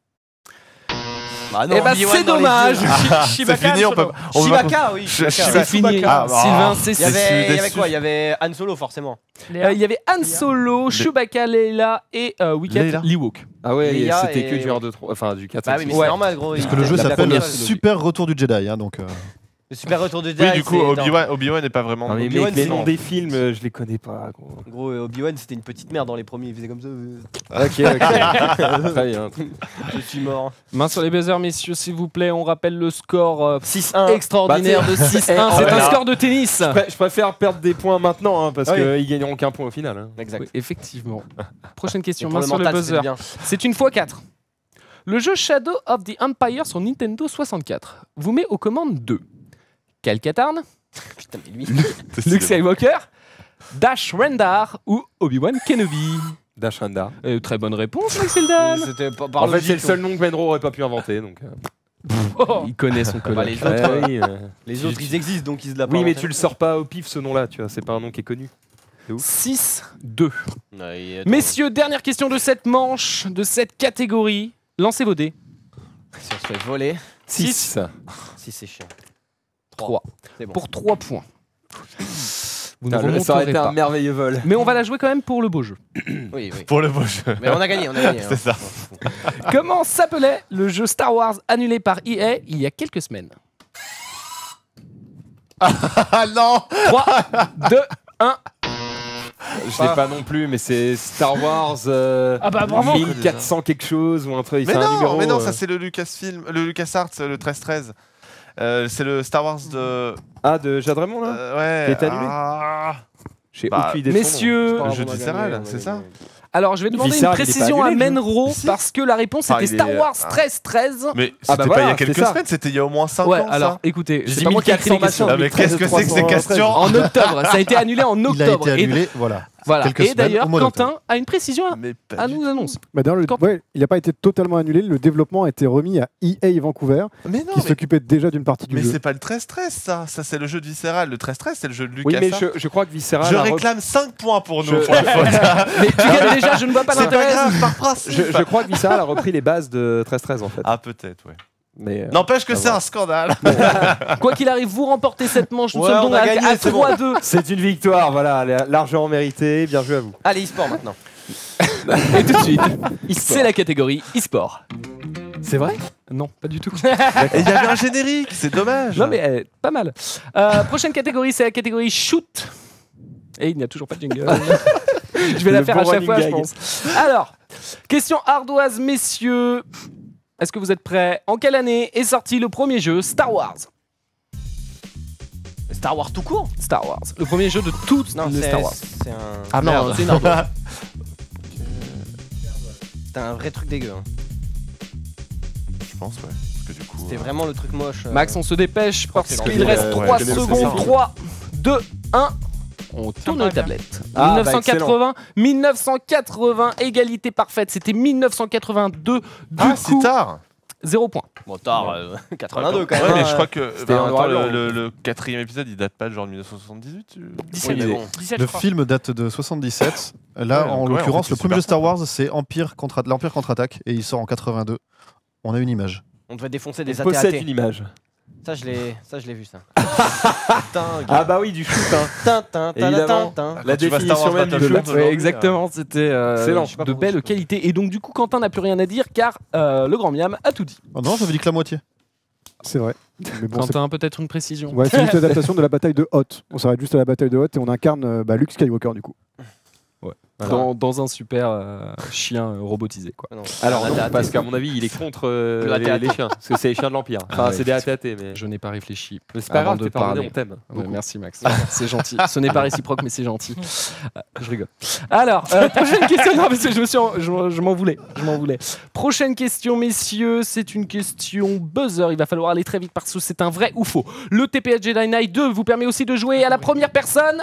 Bah Eh bah, Obi-Wan c'est dans les dommage. yeux. C'est fini, on peut. on peut pas- Chewbacca, oui. Je- Chewbacca. je- C'est fini. Ah, bah, Sylvain, ah. c'est Il y avait, il y avait déçu. quoi Il y avait Han Solo, forcément. Euh, Il y avait Han Solo, Chewbacca, Leila et euh, Wicket Leila. Ewok. Ah ouais, Leia c'était et- que du un, deux, trois, enfin du quatre, Bah cinq, oui, mais six. c'est Ouais. normal, gros. Parce il- que le jeu la s'appelle première, le c'est Super Retour du Jedi. Hein, donc, euh, Le Super Retour de Jedi. Oui, du coup, c'est dans- Obi-Wan Obi-Wan n'est pas vraiment. Non mais Obi-Wan, mec, les c'est noms non. des films, euh, je les connais pas. Gros. Gros, euh, Obi-Wan, c'était une petite merde dans les premiers. Il faisait comme ça. euh, Ok, ok. Très bien. Je suis mort. Main sur les buzzers, messieurs, s'il vous plaît. On rappelle le score euh, six un. extraordinaire Bah, de six un. Eh, C'est ah, un là. score de tennis. Je pré- je préfère perdre des points maintenant hein, parce Oui. qu'ils gagneront qu'un point au final. hein. Exact. Oui, effectivement. Prochaine Et question, pour main le sur le mental, c'est buzzer. bien. C'est une fois quatre. Le jeu Shadow of the Empire sur Nintendo soixante-quatre vous met aux commandes de Cal Katarn, Putain, mais lui. Luke Skywalker, Dash Rendar ou Obi-Wan Kenobi. Dash Rendar. Euh, très bonne réponse, Maxildan. C'était pas par En fait, logique, c'est le seul nom que Benro aurait pas pu inventer. Donc, euh. Oh. Il connaît son Bah, collègue. les autres, euh, oui, euh. les Tu- autres, tu- ils existent, donc ils se la Oui, mais tu le sors pas au pif ce nom-là, tu vois. C'est pas un nom qui est connu. six deux. Ouais, Messieurs, dernière question de cette manche, de cette catégorie. Lancez vos dés. si on se fait voler. six. Si c'est chiant. trois. C'est bon. Pour trois points. Vous ne Putain, le- ça aurait remonterez été pas. un merveilleux vol. Mais on va la jouer quand même pour le beau jeu. Oui, oui. Pour le beau jeu. Mais on a gagné, on a gagné. C'est hein. ça. Comment s'appelait le jeu Star Wars annulé par E A il y a quelques semaines? Ah non. trois, deux, un. Je l'ai pas non plus, mais c'est Star Wars euh, Ah bah bravo. mille quatre cents quelque chose ou un truc. Mais c'est un non, numéro, mais non, euh, ça c'est le Lucasfilm, le LucasArts, le treize treize. Euh, c'est le Star Wars de. Ah, de Jade Raymond là Euh, ouais. Qui est annulé ah. J'ai Bah, aucune idée. de son nom. Messieurs, Le jeu de Visceral, c'est ça? alors je vais demander Visceral, une il est pas précision à annulé, le jeu. Menro Si. parce que la réponse Ah, était il Star est- Wars ah. treize treize. Mais Ah c'était bah pas voilà, il y a c'était quelques ça. semaines, c'était il y a au moins cinq Ouais, ans. alors ça. écoutez, J'ai c'est dit pas moi qui ai mille quatre écrit les cents questions. Ah, mais qu'est-ce que c'est que ces questions? En octobre, ça a été annulé en Il a octobre. été Et- annulé, voilà. Voilà. quelques Et semaines, d'ailleurs, au mois Quentin d'octobre. a une précision à, Mais pas à du nous tout. annoncer. Bah, d'ailleurs, le- Quand- ouais, il n'a pas été totalement annulé. Le développement a été remis à E A Vancouver, Mais non, qui mais, s'occupait déjà d'une partie du mais jeu. c'est pas le treize treize ça. Ça c'est le jeu de Visceral. Le treize treize c'est le jeu de Oui, mais LucasArts. je, je crois que Visceral. Je a re- réclame cinq points pour nous. Je- pour la faute. Mais tu gagnes déjà, je ne vois pas C'est pas l'intérêt. grave, par principe. je, je crois que Visceral a repris les bases de treize treize en fait. Ah peut-être, ouais. Mais, euh, N'empêche que à c'est voir. un scandale. Quoi qu'il arrive, vous remportez cette manche. Nous Ouais, sommes on donc a à, gagné, à c'est bon. trois deux. C'est une victoire, voilà, largement méritée. Bien joué à vous. Allez, e-sport maintenant. Et tout de suite, c'est la catégorie e-sport. C'est vrai? Non, pas du tout. Et il y avait un générique, c'est dommage. Non mais euh, pas mal. Euh, prochaine catégorie, c'est la catégorie shoot. Et il n'y a toujours pas de jingle. Je vais la Le faire bon à chaque running fois, je gag. pense. Alors, question ardoise, messieurs. Est-ce que vous êtes prêts? En quelle année est sorti le premier jeu Star Wars? Star Wars tout court. Star Wars. Le premier jeu de toutes Non, les c'est Star Wars. c'est un. Ah non, Merde. c'est une ardoise. C'était un vrai truc dégueu. hein. Je pense, ouais. Parce que du coup. C'était euh, vraiment le truc moche. euh. Max, on se dépêche crois que parce c'est qu'il dans le- reste euh, trois ouais, c'est secondes. ça. trois, deux, un. On tourne va les bien. tablettes. Ah, mille neuf cent quatre-vingts, bah, mille neuf cent quatre-vingts, égalité parfaite. C'était mille neuf cent quatre-vingt-deux. Du Ah, si coup, tard. zéro point. Bon, tard, euh, quatre-vingt-deux Ouais, quand même. mais hein. je crois que. C'était bah, en attends, noir et le, blanc. le- le quatrième épisode, il date pas de genre de mille neuf cent soixante-dix-huit tu- Oui, mais bon. dix-sept, Le je crois. film date de soixante-dix-sept. Là, Ouais, en donc ouais, l'occurrence, en fait, le c'est premier jeu super Star Wars, c'est Empire contre l'Empire contre-attaque et il sort en quatre-vingt-deux. On a une image. On devait défoncer On des possède A T une image. Ça, je l'ai ça, je l'ai vu, ça. Tingue. Ah bah oui, du shoot. Hein. Tintin, Évidemment. tintin. La Quand tu vas Star définition Wars même du Battlefront, jeu. aujourd'hui, Ouais, exactement, c'était euh, Excellent. Je sais pas de pourquoi belle je- qualité. Et donc, du coup, Quentin n'a plus rien à dire car euh, le grand miam a tout dit. Oh non, j'avais dit que la moitié. C'est vrai. Mais bon, c'est Quentin, peut-être une précision. ouais, c'est juste l'adaptation de la bataille de Hoth. On s'arrête juste à la bataille de Hoth et on incarne euh, bah, Luke Skywalker du coup. Dans, dans un super euh, chien euh, robotisé, quoi. Non, Alors un non, A T A T. parce qu'à mon avis, il est contre euh, Le les, A T A T. les chiens. Parce que c'est les chiens de l'Empire. Enfin, Ah ouais, c'est des A T A T, mais. Je n'ai pas réfléchi. Mais c'est pas avant grave, de t'es pas parler. on t'aime. Ouais, merci Max, c'est gentil. Ce n'est pas réciproque, mais c'est gentil. Euh, je rigole. Alors, euh, prochaine question. Non, parce que je me suis, en- je, je m'en voulais, je m'en voulais. Prochaine question, messieurs. C'est une question buzzer. Il va falloir aller très vite parce que c'est un vrai ou faux. Le T P S Jedi Knight deux vous permet aussi de jouer à la première personne.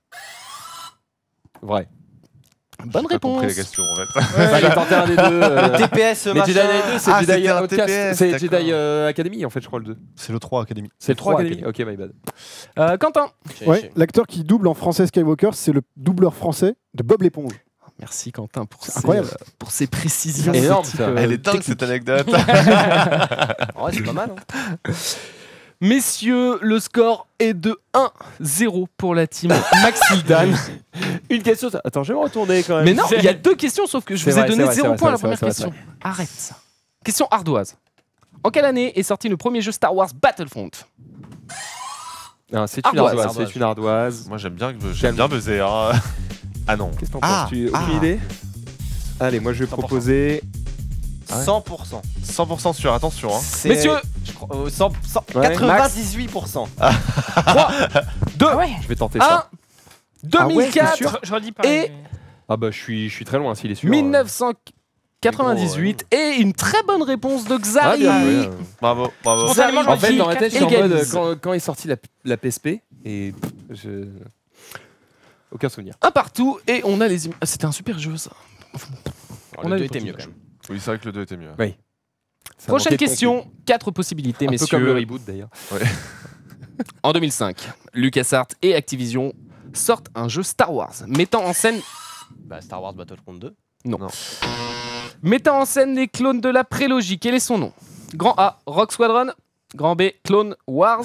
Vrai. Bonne J'ai pas compris réponse. la question en fait. Fallait tenter un des deux. euh, T P S, Mais Jedi machin. Knight deux, c'est Ah, Jedi c'était un Outcast. T P S, C'est d'accord. Jedi euh, Academy en fait, je crois le deux. C'est le trois Academy. C'est le trois trois Academy. Ok, my bad. Euh, Quentin. Chez- Ouais, chez- l'acteur qui double en français Skywalker, c'est le doubleur français de Bob l'éponge. Merci Quentin pour ces, incroyable. euh, pour ces précisions. Énorme, Ce type, ça. euh, Elle est dingue technique. cette anecdote. En vrai, c'est pas mal. hein. Messieurs, le score est de un zéro pour la team Maxildan. Une question. ça- Attends, je vais me retourner quand même. Mais non, il y a deux questions, sauf que je C'est vous ai vrai, donné c'est vrai, zéro c'est point à la vrai, première c'est vrai, question. Arrête ça. Question ardoise. En quelle année est sorti le premier jeu Star Wars Battlefront? Non, c'est une Ardoise, ardoise. ardoise. C'est une ardoise. Moi j'aime bien, j'aime bien buzzer. hein. Ah non. Qu'est-ce que t'en Ah, penses Tu- Aucune ah. idée Allez, moi je vais cent pour cent. proposer. Ah ouais. cent pour cent. cent pour cent sûr, attention. Hein. C'est- Messieurs, je crois- euh, cent- cent- Ouais, quatre-vingt-dix-huit pour cent. deux, Ah ouais. Je vais tenter un, ça. deux mille quatre, Je, je redis pareil. Et- mais- Ah bah je suis, je suis très loin s'il est sûr. mille neuf cent quatre-vingt-dix-huit et une très bonne réponse de Ah, Xari. bien joué. Bravo, bravo. Spontanément, Xari j'aurais En fait, dit dans ma tête, je suis en égalise. mode euh, quand, quand est sortie la, la P S P et pff, je. Aucun souvenir. Un partout et on a les images. Ah, c'était un super jeu ça. On Le a deux les était photos. mieux quand même. Oui, c'est vrai que le deux était mieux. Ouais. Ça Prochaine manquait de question, quatre possibilités, contenu. Un peu messieurs. comme le reboot d'ailleurs. En deux mille cinq, LucasArts et Activision sortent un jeu Star Wars mettant en scène, Bah, Star Wars Battlefront deux. mettant en scène les clones de la prélogie. Quel est son nom? Grand A, Rogue Squadron. Grand B, Clone Wars.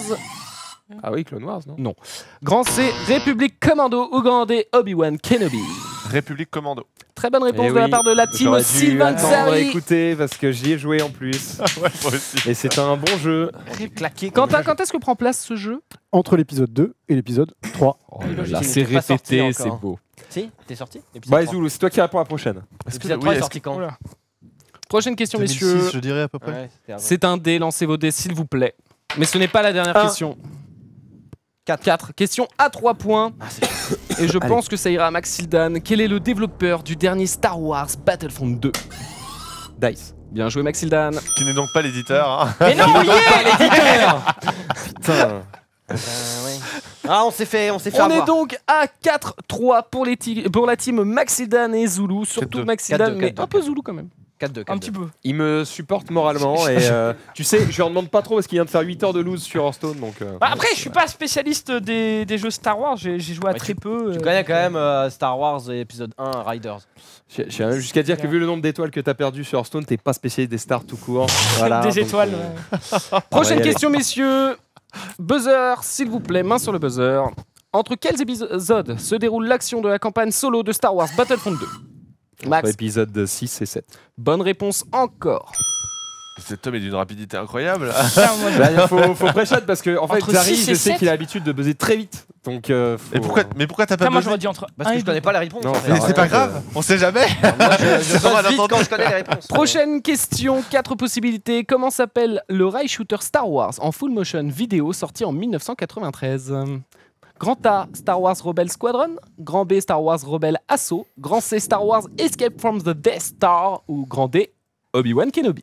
Ah oui, Clone Wars, non? Grand C, République Commando. Ou grand D, Obi-Wan Kenobi. République Commando. Très bonne réponse Eh de la oui, part de la team j'aurais dû Sylvain attendre, Xari. écouter parce que j'y ai joué en plus. Ouais, moi aussi. Et c'est un bon jeu. J'ai claqué. comme Quentin, je- quand est-ce que prend place ce jeu? Entre l'épisode deux et l'épisode trois. Oh là là, là, qui c'est n'était pas sorti répété, c'est encore. beau. Si, t'es sorti Épisode Bah, trois. Zoulou, c'est toi qui réponds à la prochaine. L'épisode oui, trois est est-ce sorti quand Oula. Prochaine question, deux mille six, messieurs. je dirais à peu près. Ouais, c'était avant. C'est un dé, lancez vos dés s'il vous plaît. Mais ce n'est pas la dernière Un. question. Quatre. quatre. Question à trois points. Ah, c'est Et je pense que ça ira à Maxildan. Quel est le développeur du dernier Star Wars Battlefront deux? Dice. Bien joué Maxildan. Qui n'est donc pas l'éditeur. Hein. Mais non, yeah Putain. Euh, ouais. Ah, on s'est fait, on s'est fait On avoir. est donc à quatre trois pour, les ti- pour la team Maxildan et Zoulou. Surtout quatre deux. Maxildan, quatre deux, mais quatre deux, un peu quatre deux. Zoulou quand même. quatre deux, Un quatre petit deux. peu. Il me supporte moralement et euh, tu sais, je lui en demande pas trop parce qu'il vient de faire huit heures de loose sur Hearthstone donc. euh, Bah, après, je suis pas spécialiste des, des jeux Star Wars, j'ai j'ai joué à Ouais, très peu. Tu euh, connais quand même euh, Star Wars épisode un, Riders. J'ai j'ai même jusqu'à dire que vu le nombre d'étoiles que t'as perdu sur Hearthstone, t'es pas spécialiste des stars tout court. Voilà, des donc, étoiles. euh, ouais. Prochaine y aller. question, messieurs. Buzzer, s'il vous plaît, main sur le buzzer. Entre quels épisodes se déroule l'action de la campagne solo de Star Wars Battlefront deux? entre Max, épisode six et sept. bonne réponse encore. Cet homme est d'une rapidité incroyable. Putain, moi, Bah, il faut, faut pré-shot parce que en fait, Entre Xari, six je et sais sept. qu'il a l'habitude de buzzer très vite. Donc, euh, faut- Et pourquoi, mais pourquoi t'as pas Putain, moi buzzé j'aurais dit entre Parce un que et je connais deux. pas la réponse. Non, en fait. c'est Mais c'est pas grave, on sait jamais. Moi, je, je Ça va buzz vite l'attendre. quand je connais les réponses. Prochaine question, quatre possibilités. Comment s'appelle le rail shooter Star Wars en full motion vidéo sorti en mille neuf cent quatre-vingt-treize? Grand A, Star Wars Rebel Squadron. Grand B, Star Wars Rebel Assault. Grand C, Star Wars Escape from the Death Star. Ou Grand D, Obi-Wan Kenobi.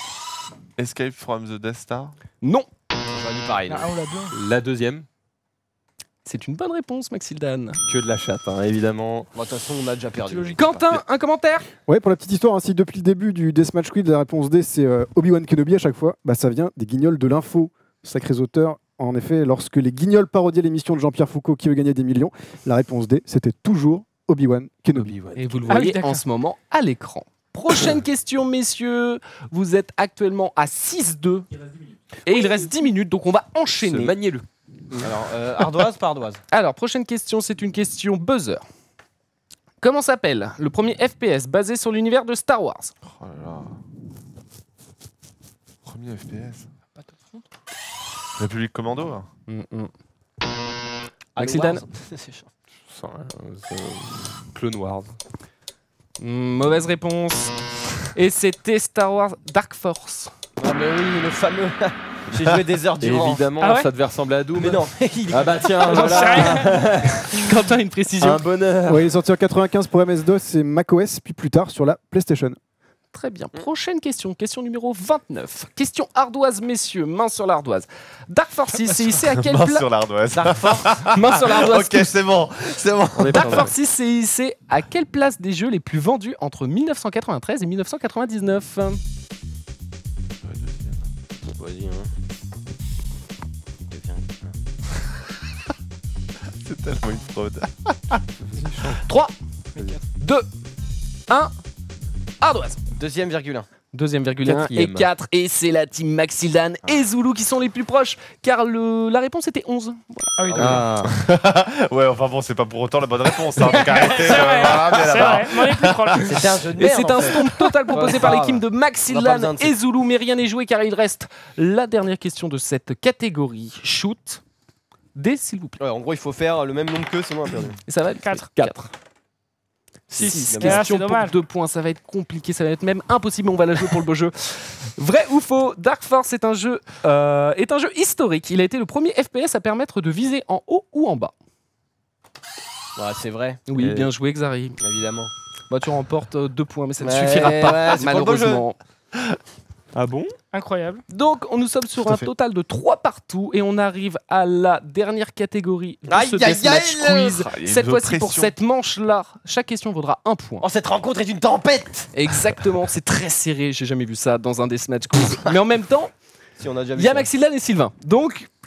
Escape from the Death Star. Non, J'aurais dit pareil. non. Ah, on l'a bien. La deuxième, c'est une bonne réponse, Maxildan. que de la chatte, hein, évidemment. Bon, de toute façon, on a déjà perdu. logique. Quentin, un commentaire? Ouais, pour la petite histoire, hein, si depuis le début du Deathmatch Quiz, la réponse D, c'est euh, Obi-Wan Kenobi à chaque fois, bah, ça vient des guignols de l'info. Sacrés auteurs. En effet, lorsque les guignols parodiaient l'émission de Jean-Pierre Foucault qui veut gagner des millions, la réponse D, c'était toujours Obi-Wan Kenobi. Et vous le Ah oui, voyez d'accord. en ce moment à l'écran. Prochaine question, messieurs. Vous êtes actuellement à six deux. Et il reste dix minutes, donc on va Se enchaîner. Maniez-le. Alors, euh, ardoise par ardoise. Alors, prochaine question, c'est une question buzzer. Comment s'appelle le premier F P S basé sur l'univers de Star Wars? Oh là là. Premier F P S. République Commando. Là. Maxildan? C'est chaud. Sans rien, euh, c'est- Clone Wars. Mm, Mauvaise réponse. Et c'était Star Wars Dark Force. Ah, mais oui, le fameux. J'ai joué des heures Et durant. évidemment, Ah ouais ça devait ressembler à Doom. Mais non, il est Ah bah tiens, J'en sais voilà. rien. Quentin, une précision. Un bonheur. Ouais, il est sorti en quatre-vingt-quinze pour M S DOS et macOS, puis plus tard sur la PlayStation. Très bien. Prochaine question. Question numéro vingt-neuf. Question ardoise, messieurs. Main sur l'ardoise. Dark Force six, c'est hissé à quelle Main place? sur l'ardoise. Dark Force. Main sur l'ardoise. Ok, c'est bon, c'est bon. On est Dark pas Force six, c'est hissé à quelle place des jeux les plus vendus entre mille neuf cent quatre-vingt-treize et mille neuf cent quatre-vingt-dix-neuf? Vas-y, hein. Il devient- C'est tellement une fraude. trois, deux, un. Ardoise. Deuxième virgule un. Deuxième virgule un et Quatrième. quatre. Et c'est la team Maxildan et Zoulou qui sont les plus proches. Car le, la réponse était onze. Ah oui, Ah, Ouais, enfin bon, c'est pas pour autant la bonne réponse. Hein, donc arrêtez. c'est vrai, euh, voilà, bien c'est là-bas. vrai. Mais on est plus proche. C'était un jeu de Et merde. c'est en un fait. stomp total proposé Ouais, par ça l'équipe va. de On a pas Maxildan besoin de et ça. Zoulou. Mais rien n'est joué car il reste la dernière question de cette catégorie. Shoot. D, s'il vous plaît. Ouais, en gros, il faut faire le même nombre qu'eux, sinon on a perdu. Et ça va Quatre. quatre. Six. six Ah, questions c'est pour dommage. deux points. Ça va être compliqué. Ça va être même impossible. Mais on va la jouer pour le beau jeu. Vrai ou faux? Dark Force est un jeu, euh, est un jeu historique. Il a été le premier F P S à permettre de viser en haut ou en bas. Ouais, c'est vrai, Oui, Et- bien joué, Xari. évidemment. Bah, tu remportes euh, deux points, mais ça ne Ouais, suffira pas, ouais, c'est pour le beau jeu. malheureusement. ah bon? Incroyable. Donc, on, nous sommes sur Tout à un fait. total de trois partout et on arrive à la dernière catégorie de Aïe, ce aïe, Deathmatch aïe, Quiz. Ah, il y a Cette une fois-ci, pour pression. cette manche-là, chaque question vaudra un point. Oh, cette rencontre est une tempête. Exactement, c'est très serré. J'ai jamais vu ça dans un Deathmatch Quiz. Mais en même temps, Si on a déjà vu il y a ça. Maxildan et Sylvain. Donc,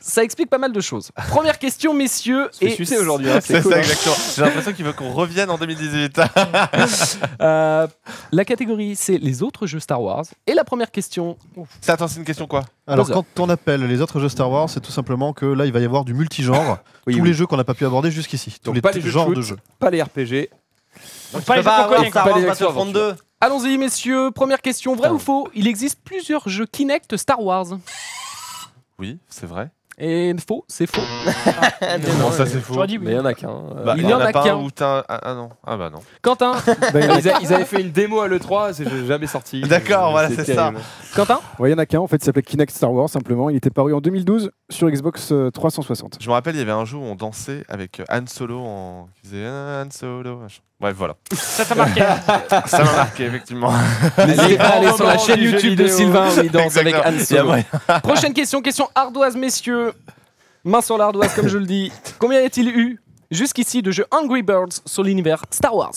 ça explique pas mal de choses. Première question, messieurs. Je Et suis sucé aujourd'hui. Hein, C'est cool, ça, hein. exactement. J'ai l'impression qu'il veut qu'on revienne en deux mille dix-huit. euh, la catégorie, c'est les autres jeux Star Wars. Et la première question. C'est attends, c'est une question quoi? Alors, Buzzer. quand on appelle les autres jeux Star Wars, c'est tout simplement que là, il va y avoir du multigenre. Oui, tous oui. les jeux qu'on n'a pas pu aborder jusqu'ici. Tous Donc les pas les t- jeux de genres shoot. de jeux. Pas les R P G. Donc Tu pas peux les jeux pas qu'on avoir connaît. Star pas Wars les actions Battlefront deux. Allons-y, messieurs. Première question, vrai ou faux? Il existe plusieurs jeux Kinect Star Wars. Oui, c'est vrai. Et faux, c'est faux. Comment ça, c'est faux? J'aurais dit Mais oui. il y en a qu'un. euh. Bah, Il il y y en en a a pas qu'un. un où t'as. Ah, ah non. Ah bah non. Quentin, Ben, il y en a- Ils, a- ils avaient fait une démo à l'E trois, c'est jamais sorti. D'accord, voilà, c'est ça. terrible. Quentin Ouais, il y en a qu'un, en fait, il s'appelait Kinect Star Wars, simplement. Il était paru en deux mille douze sur Xbox euh, trois cent soixante. Je me rappelle, il y avait un jeu où on dansait avec euh, Han Solo en. Qui faisait ah, Han Solo. machin. Bref, voilà. Ça t'a marqué. Ça m'a marqué, effectivement. N'hésitez pas à aller grands sur la moments chaîne du jeu YouTube de vidéo. Sylvain où il danse avec Exactement. Han Il y a Solo. moyen. Prochaine question, question ardoise, messieurs. Main sur l'ardoise, comme je le dis. Combien y a-t-il eu jusqu'ici de jeux Angry Birds sur l'univers Star Wars?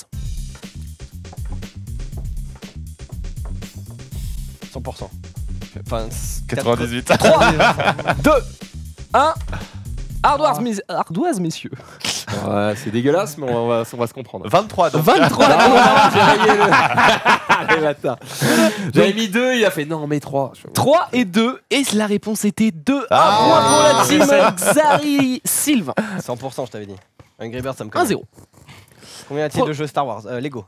cent pour cent. Enfin, quatre-vingt-dix-huit. deux, un. Ardoise, mes- ardoise, messieurs. Ouais, c'est dégueulasse, mais on va, on va se comprendre. vingt-trois donc. vingt-trois. Ah, j'ai rayé le. Les bâtards. J'avais mis deux, il a fait non, mais trois. trois et deux. Et la réponse était deux. Ah, un point pour la team c'est ça. Xari Sylvain. cent pour cent, je t'avais dit. Angry Birds, ça me connaît. un zéro. Combien y a-t-il de jeux Star Wars euh, Lego.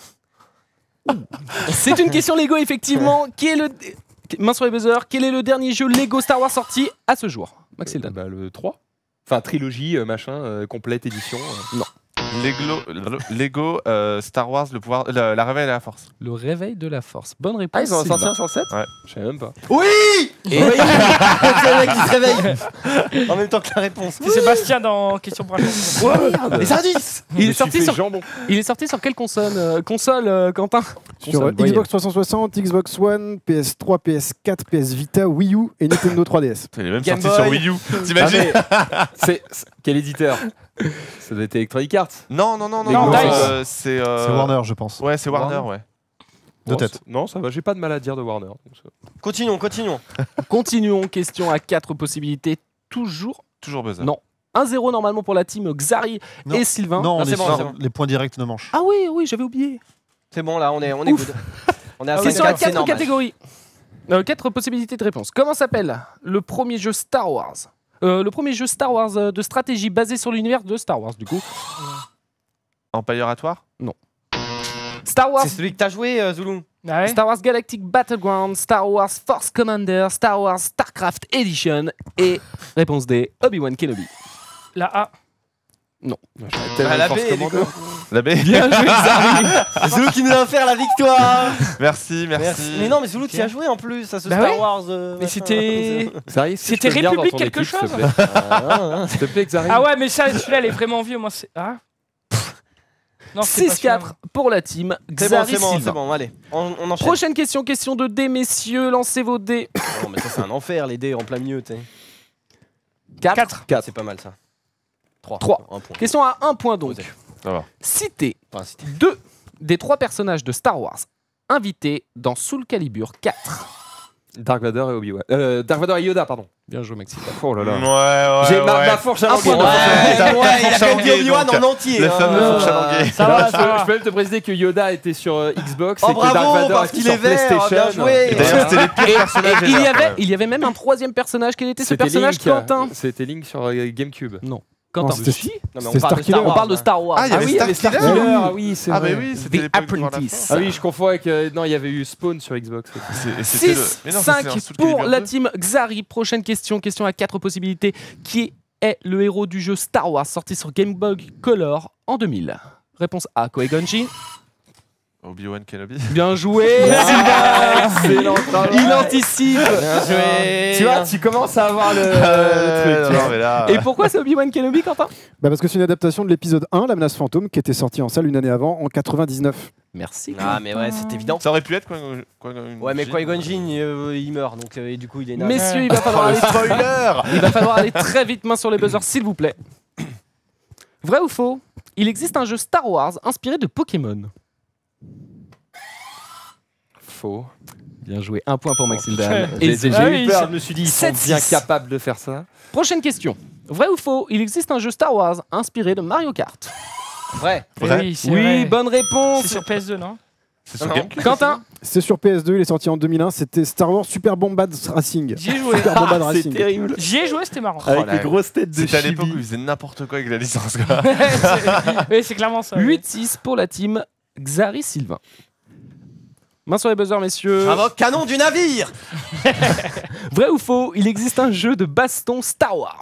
C'est une question Lego, effectivement. Qui est le. Main sur les buzzers. Quel est le dernier jeu Lego Star Wars sorti à ce jour? Maxildan. Bah, le trois. Enfin, trilogie, euh, machin, euh, complète édition. euh. Lego, Lego euh, Star Wars, le pouvoir, la, la réveil et la force. Le réveil de la force. Bonne Ah, réponse. ils en ont sorti Sylvain. un sur le sept? Ouais. Je savais même pas. Oui. Et- Oui. C'est le mec qui se réveille. En même temps que la réponse. C'est Sébastien dans Question pour un champion. Les indices. Il Je me est, sorti suis fait sur, jambon. il est sorti sur quelle console, euh, console euh, Quentin? Sur euh, voyez. Xbox trois cent soixante, Xbox One, P S trois, P S quatre, P S Vita, Wii U et Nintendo trois D S. Il est même Game sorti Boy. sur Wii U. T'imagines? Ah, mais c'est c'est- quel éditeur? Ça doit être Electronic Arts. Non, non, non, non. Lego, non, Dice. euh, c'est. euh, C'est Warner, je pense. Ouais, c'est Warner, Warner. ouais. De Non, tête. c'est- Non, ça va, j'ai pas de mal à dire de Warner. donc ça- Continuons, continuons. Continuons. Question à quatre possibilités. Toujours. Toujours buzzer. Non. un zéro normalement pour la team Xari Non. et Sylvain. Non, on c'est est bon, sur c'est bon. les points directs ne manchent. Ah oui, oui, j'avais oublié. C'est bon, là, on est, on est Ouf. good. On est à Question à cinq quatre, c'est quatre normal. catégories. Euh, quatre possibilités de réponse. Comment s'appelle le premier jeu Star Wars Euh, Le premier jeu Star Wars euh, de stratégie basé sur l'univers de Star Wars, du coup. Empire à toi? Star Wars, C'est celui que t'as joué, euh, Zulu. Ah ouais. Star Wars Galactic Battleground, Star Wars Force Commander, Star Wars Starcraft Edition et réponse D, Obi-Wan Kenobi. La A. Ah, la B, du coup. La B. Bien joué, Xari. C'est Zulu qui nous a offert la victoire. Merci, merci. Merci. Mais non, mais Zulu, tu y as joué en plus à ce Bah Star ouais. Wars. euh, Mais machin. c'était. Xari, est-ce que C'était je peux le lire République dans ton quelque équipe, s'il te chose plaît Ah, S'il te plaît, Xari. Ah ouais, mais ça, celui-là, elle est vraiment vieux. Moi, c'est. Ah. Non, c'est pas six quatre pour la team C'est bon, Xari c'est bon, Sylvain. c'est bon, allez. On, on enchaîne. Prochaine question, question de dés, messieurs. Lancez vos dés. Non, mais ça, c'est un enfer, les dés en plein milieu, tu sais. quatre. quatre. C'est pas mal, ça. trois. Trois. Un point. Question à un point donc. Osez. Ça va. Citez Enfin, c'était- deux des trois personnages de Star Wars invités dans Soul Calibur quatre. Dark Vador et Obi-Wan. Euh, Dark Vador et Yoda, pardon. Bien joué, Maxime. Oh là Ouais, là. ouais. J'ai ma, ouais. ma fourche à Un point languer. de- Ouais, T'as- ouais, il a fourche à quand même dit languer, Obi-Wan donc. en entier. Le hein. fameux Euh, fourche à languer. Ça Non, va, je, ça peux, va. je peux même te préciser que Yoda était sur euh, Xbox Oh, et que Dark bravo, Vador parce était qu'il sur est vert. PlayStation. Bien joué. Et d'ailleurs, c'était les pires Et, personnages et il, y ever, quand avait, même. il y avait même un troisième personnage. Quel était ce C'était personnage, Link, Quentin? C'était Link sur euh, GameCube. Quentin. c'était- Si. Non, mais C'est on parle de Starkiller. Star On Wars. parle de hein. Star Wars. Ah, il y avait oui, il y avait Starkiller. Starkiller. Ah oui. Ah oui, c'est Ah, vrai. mais oui, c'était The l'époque du World of Apprentice. Warcraft. Ah oui, je confonds avec. euh, non, il y avait eu Spawn sur Xbox. C'est- et c'était le- six Mais non, ça, c'est un cinq Soul pour Calibur la deux. team Xari. Prochaine question. Question à quatre possibilités. Qui est le héros du jeu Star Wars sorti sur Game Boy Color en deux mille? Réponse A, Qui-Gon Jinn. Obi-Wan Kenobi. Bien joué, Sylvain. Excellent travail. Il anticipe. Bien joué. Tu vois, tu commences à avoir le, Euh, le truc. tu non, vois. mais là. Et pourquoi c'est Obi-Wan Kenobi, Quentin? Bah parce que c'est une adaptation de l'épisode un, La menace fantôme, qui était sorti en salle une année avant, en quatre-vingt-dix-neuf. Merci. Ah, mais ouais, c'est évident. Ça aurait pu être quoi, quoi Ouais, mais Qui-Gon Jinn, euh, il meurt, donc euh, et du coup, il est naze. Messieurs, il va falloir aller Spoiler. Il va falloir aller très vite, main sur les buzzers, s'il vous plaît. Vrai ou faux? Il existe un jeu Star Wars inspiré de Pokémon. Faux. Bien joué. Un point pour Maxildan. Ouais. Et J'ai Zulu. Ah j'ai eu oui, peur, ça- je me suis dit, ils sont sept bien six. capables de faire ça. Prochaine question. Vrai ou faux, il existe un jeu Star Wars inspiré de Mario Kart? Vrai. Vrai. Oui, c'est Oui, vrai. bonne réponse. C'est sur P S deux, non? C'est sur Non. GameCube. Quentin. C'est sur P S deux, il est sorti en deux mille un. C'était Star Wars Super Bombad Racing. J'y ai joué. Super Bombad C'est Racing. terrible. J'y ai joué, c'était marrant. Avec la- les grosses têtes de C'était à l'époque où Chibi. ils faisaient n'importe quoi avec la licence. Quoi. Oui, c'est clairement ça. huit six pour la team Xari Sylvain. Main sur les buzzers, messieurs. Bravo, canon du navire. Vrai ou faux, il existe un jeu de baston Star Wars?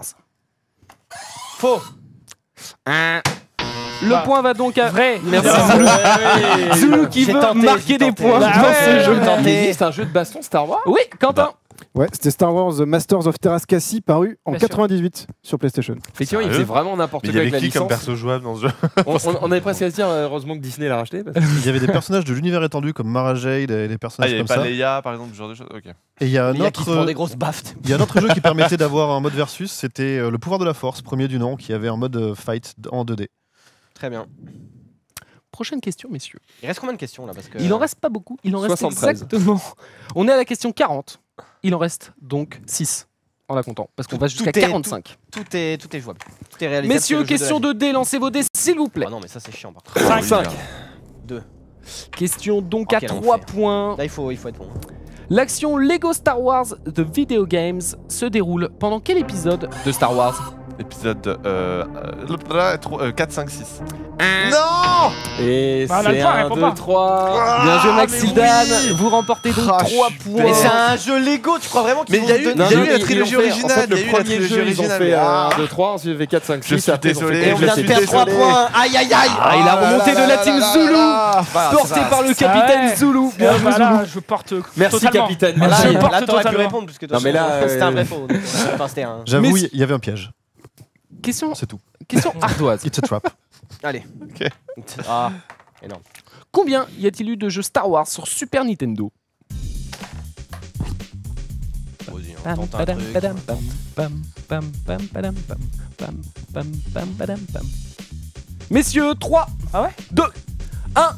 Faux. Hein. Le Bah, point va donc à... Vrai. Merci Évidemment. Zulu. Zulu qui J'ai veut tenté, marquer j'ai des tenté. points Bah dans ouais, ce jeu. j'ai tenté. Il existe un jeu de baston Star Wars? Oui, Quentin. Ouais, c'était Star Wars The Masters of Terrascasi, paru en Bien sûr. quatre-vingt-dix sur PlayStation. Effectivement, il Sérieux faisait vraiment n'importe Mais quoi il y avec avait la qui comme licence. perso jouable dans ce jeu? On, on- on avait presque à se dire, euh, heureusement que Disney l'a racheté. parce que- Il y avait des personnages de l'univers étendu comme Mara Jade et des Ah, personnages il n'y avait comme pas ça. Leia par exemple, ce genre de choses. Ok. Et il y a un Il y a qui se autre, prend des grosses baffes. il y a un autre jeu qui permettait d'avoir un mode versus, c'était euh, le pouvoir de la force, premier du nom, qui avait un mode euh, fight en deux D. Très bien. Prochaine question, messieurs. Il reste combien de questions là parce que... Il en reste pas beaucoup. Il en reste soixante-treize. exactement. On est à la question quarante. Il en reste donc six en la comptant. Parce qu'on va jusqu'à Tout est- quarante-cinq. Tout est, tout est jouable. Tout est réalisable. Messieurs, c'est le jeu de question la vie. de dés. Lancez vos dés, s'il vous plaît. Ah non, mais ça c'est chiant par contre. cinq. cinq. Deux. Question donc Oh, à quel trois enfer. points. Là, il faut, il faut être bon. L'action Lego Star Wars The Video Games se déroule pendant quel épisode de Star Wars? Épisode euh, euh, quatre, cinq, six. Non. Et Bah, on a le c'est point, un, réponds deux, pas. trois. Bien joué Ah, Maxildan, mais oui. vous remportez donc Ah, trois super. points. Mais c'est un jeu Lego, tu crois vraiment qu'ils Mais vont il y a te eu- donner- il y a Non, eu non, la ils- ils trilogie ont fait- originale, En fait, il y a le eu la premier trilogie jeu, ils ont originale. fait Ah. un, deux, trois, ensuite ils ont fait quatre, cinq, Je six. suis après, ils ont fait désolé, Et on quinze, vient je de suis perdre trois désolé. points. Aïe aïe aïe. Ah, et la remontée de la team Zulu, Voilà, portée c'est ça. par le Ah capitaine ouais. Zulu. Bien Euh, joué bah là, Zulu. je porte Merci totalement. capitaine. Là, Je Merci. porte là t'aurais pu totalement. répondre parce que Non, mais là, c'était un euh, vrai faux. donc, Enfin, c'était un. J'avoue, Mais- il y avait un piège. Question, C'est tout. question ardoise. It's a trap. Allez. Ok. Ah, énorme. Combien y a-t-il eu de jeux Star Wars sur Super Nintendo? Vas-y, on Pam, tente un padam, truc. padam, pam, pam, pam, pam, padam, pam, pam, pam, pam, padam, pam. Messieurs, trois, Ah ouais deux, un,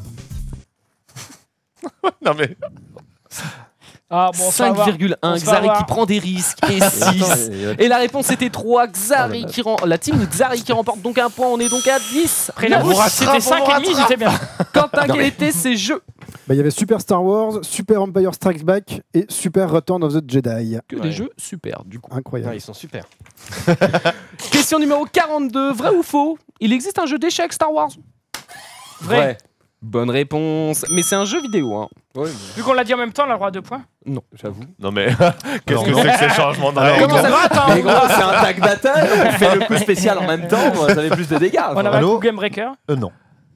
Non mais. Ah bon, ça va. cinq virgule un. On se va Xari voir. qui prend des risques et six. Et la réponse était trois. Xari qui rend, la team Xari qui remporte donc un point. On est donc à dix. Après la Neuf. bouche, c'était cinq et demi, j'étais bien. Quentin, quels étaient ces jeux? Bah, il y avait Super Star Wars, Super Empire Strikes Back et Super Return of the Jedi. Que Ouais. des jeux super du coup. Non, Incroyable. ils sont super. Question numéro quarante-deux. Vrai ou faux? Il existe un jeu d'échecs Star Wars? Vrai. Bonne réponse. Mais c'est un jeu vidéo. Hein. Ouais, Vu qu'on l'a dit en même temps, on a le droit à deux points. j'avoue. Non mais. Qu'est-ce Alors, que non. c'est que ces changements de Alors, règles Comment ça Mais gros, c'est un tag battle, on fait le coup spécial en même temps, ça fait plus de dégâts. On avait un Allô coup Game Breaker. Euh, non.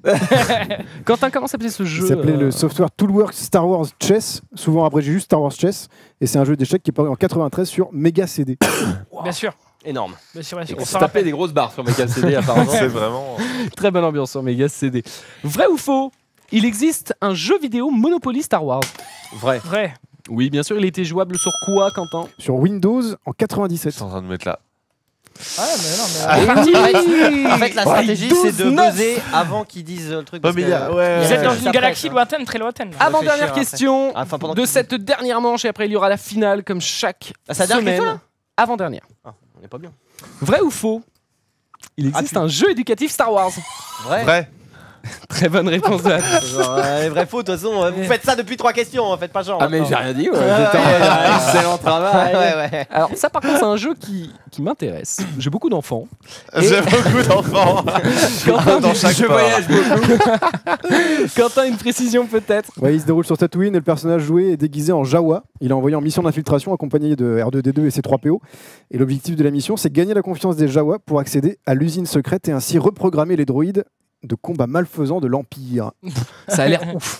Quentin, comment s'appelait ce Il jeu? s'appelait euh, le software Toolworks Star Wars Chess, souvent abrégé juste Star Wars Chess. Et c'est un jeu d'échecs qui est paru en quatre-vingt-treize sur Mega C D. Bien sûr. Énorme. Bien sûr, bien sûr. On On se s'en tapait rappelle. des grosses barres sur mes C D apparemment. C'est vraiment. Très bonne ambiance sur Mega C D. Vrai ou faux? Il existe un jeu vidéo Monopoly Star Wars. Vrai. Vrai. Oui, bien sûr, il était jouable sur quoi, Quentin? Sur Windows en Je quatre-vingt-dix-sept. suis en train de mettre là. Ah, mais non, mais. En fait, en fait, la Ouais, stratégie, c'est de douze neuf. buzzer avant qu'ils disent le truc. Ouais, parce mais il y a- que- ouais. Vous êtes dans Ça une presse, galaxie hein. lointaine, très lointaine. là. Avant-dernière réfléchir après. question Ah, enfin, pendant de que- cette dernière manche et après il y aura la finale comme chaque Ah, c'est la dernière semaine. question, là Avant-dernière. Ah, on n'est pas bien. Vrai ou faux? Il existe putain. un jeu éducatif Star Wars. Vrai. Vrai. Très bonne réponse de la... Genre, euh, vrai faux, de toute façon, euh, vous faites ça depuis trois questions, faites pas genre. Ah mais maintenant. j'ai rien dit, ouais. Ouais, J'étais en ouais, mode, ouais. excellent travail. Ouais, ouais. Alors ça par contre c'est un jeu qui, qui m'intéresse. J'ai beaucoup d'enfants. J'ai beaucoup d'enfants. Quentin, Dans chaque Je sport. voyage beaucoup. Quentin, une précision peut-être? Ouais, il se déroule sur Tatooine et le personnage joué est déguisé en Jawa. Il est envoyé en mission d'infiltration accompagné de R deux D deux et C trois P O. Et l'objectif de la mission, c'est gagner la confiance des Jawa pour accéder à l'usine secrète et ainsi reprogrammer les droïdes de combat malfaisant de l'Empire. Ça a l'air ouf.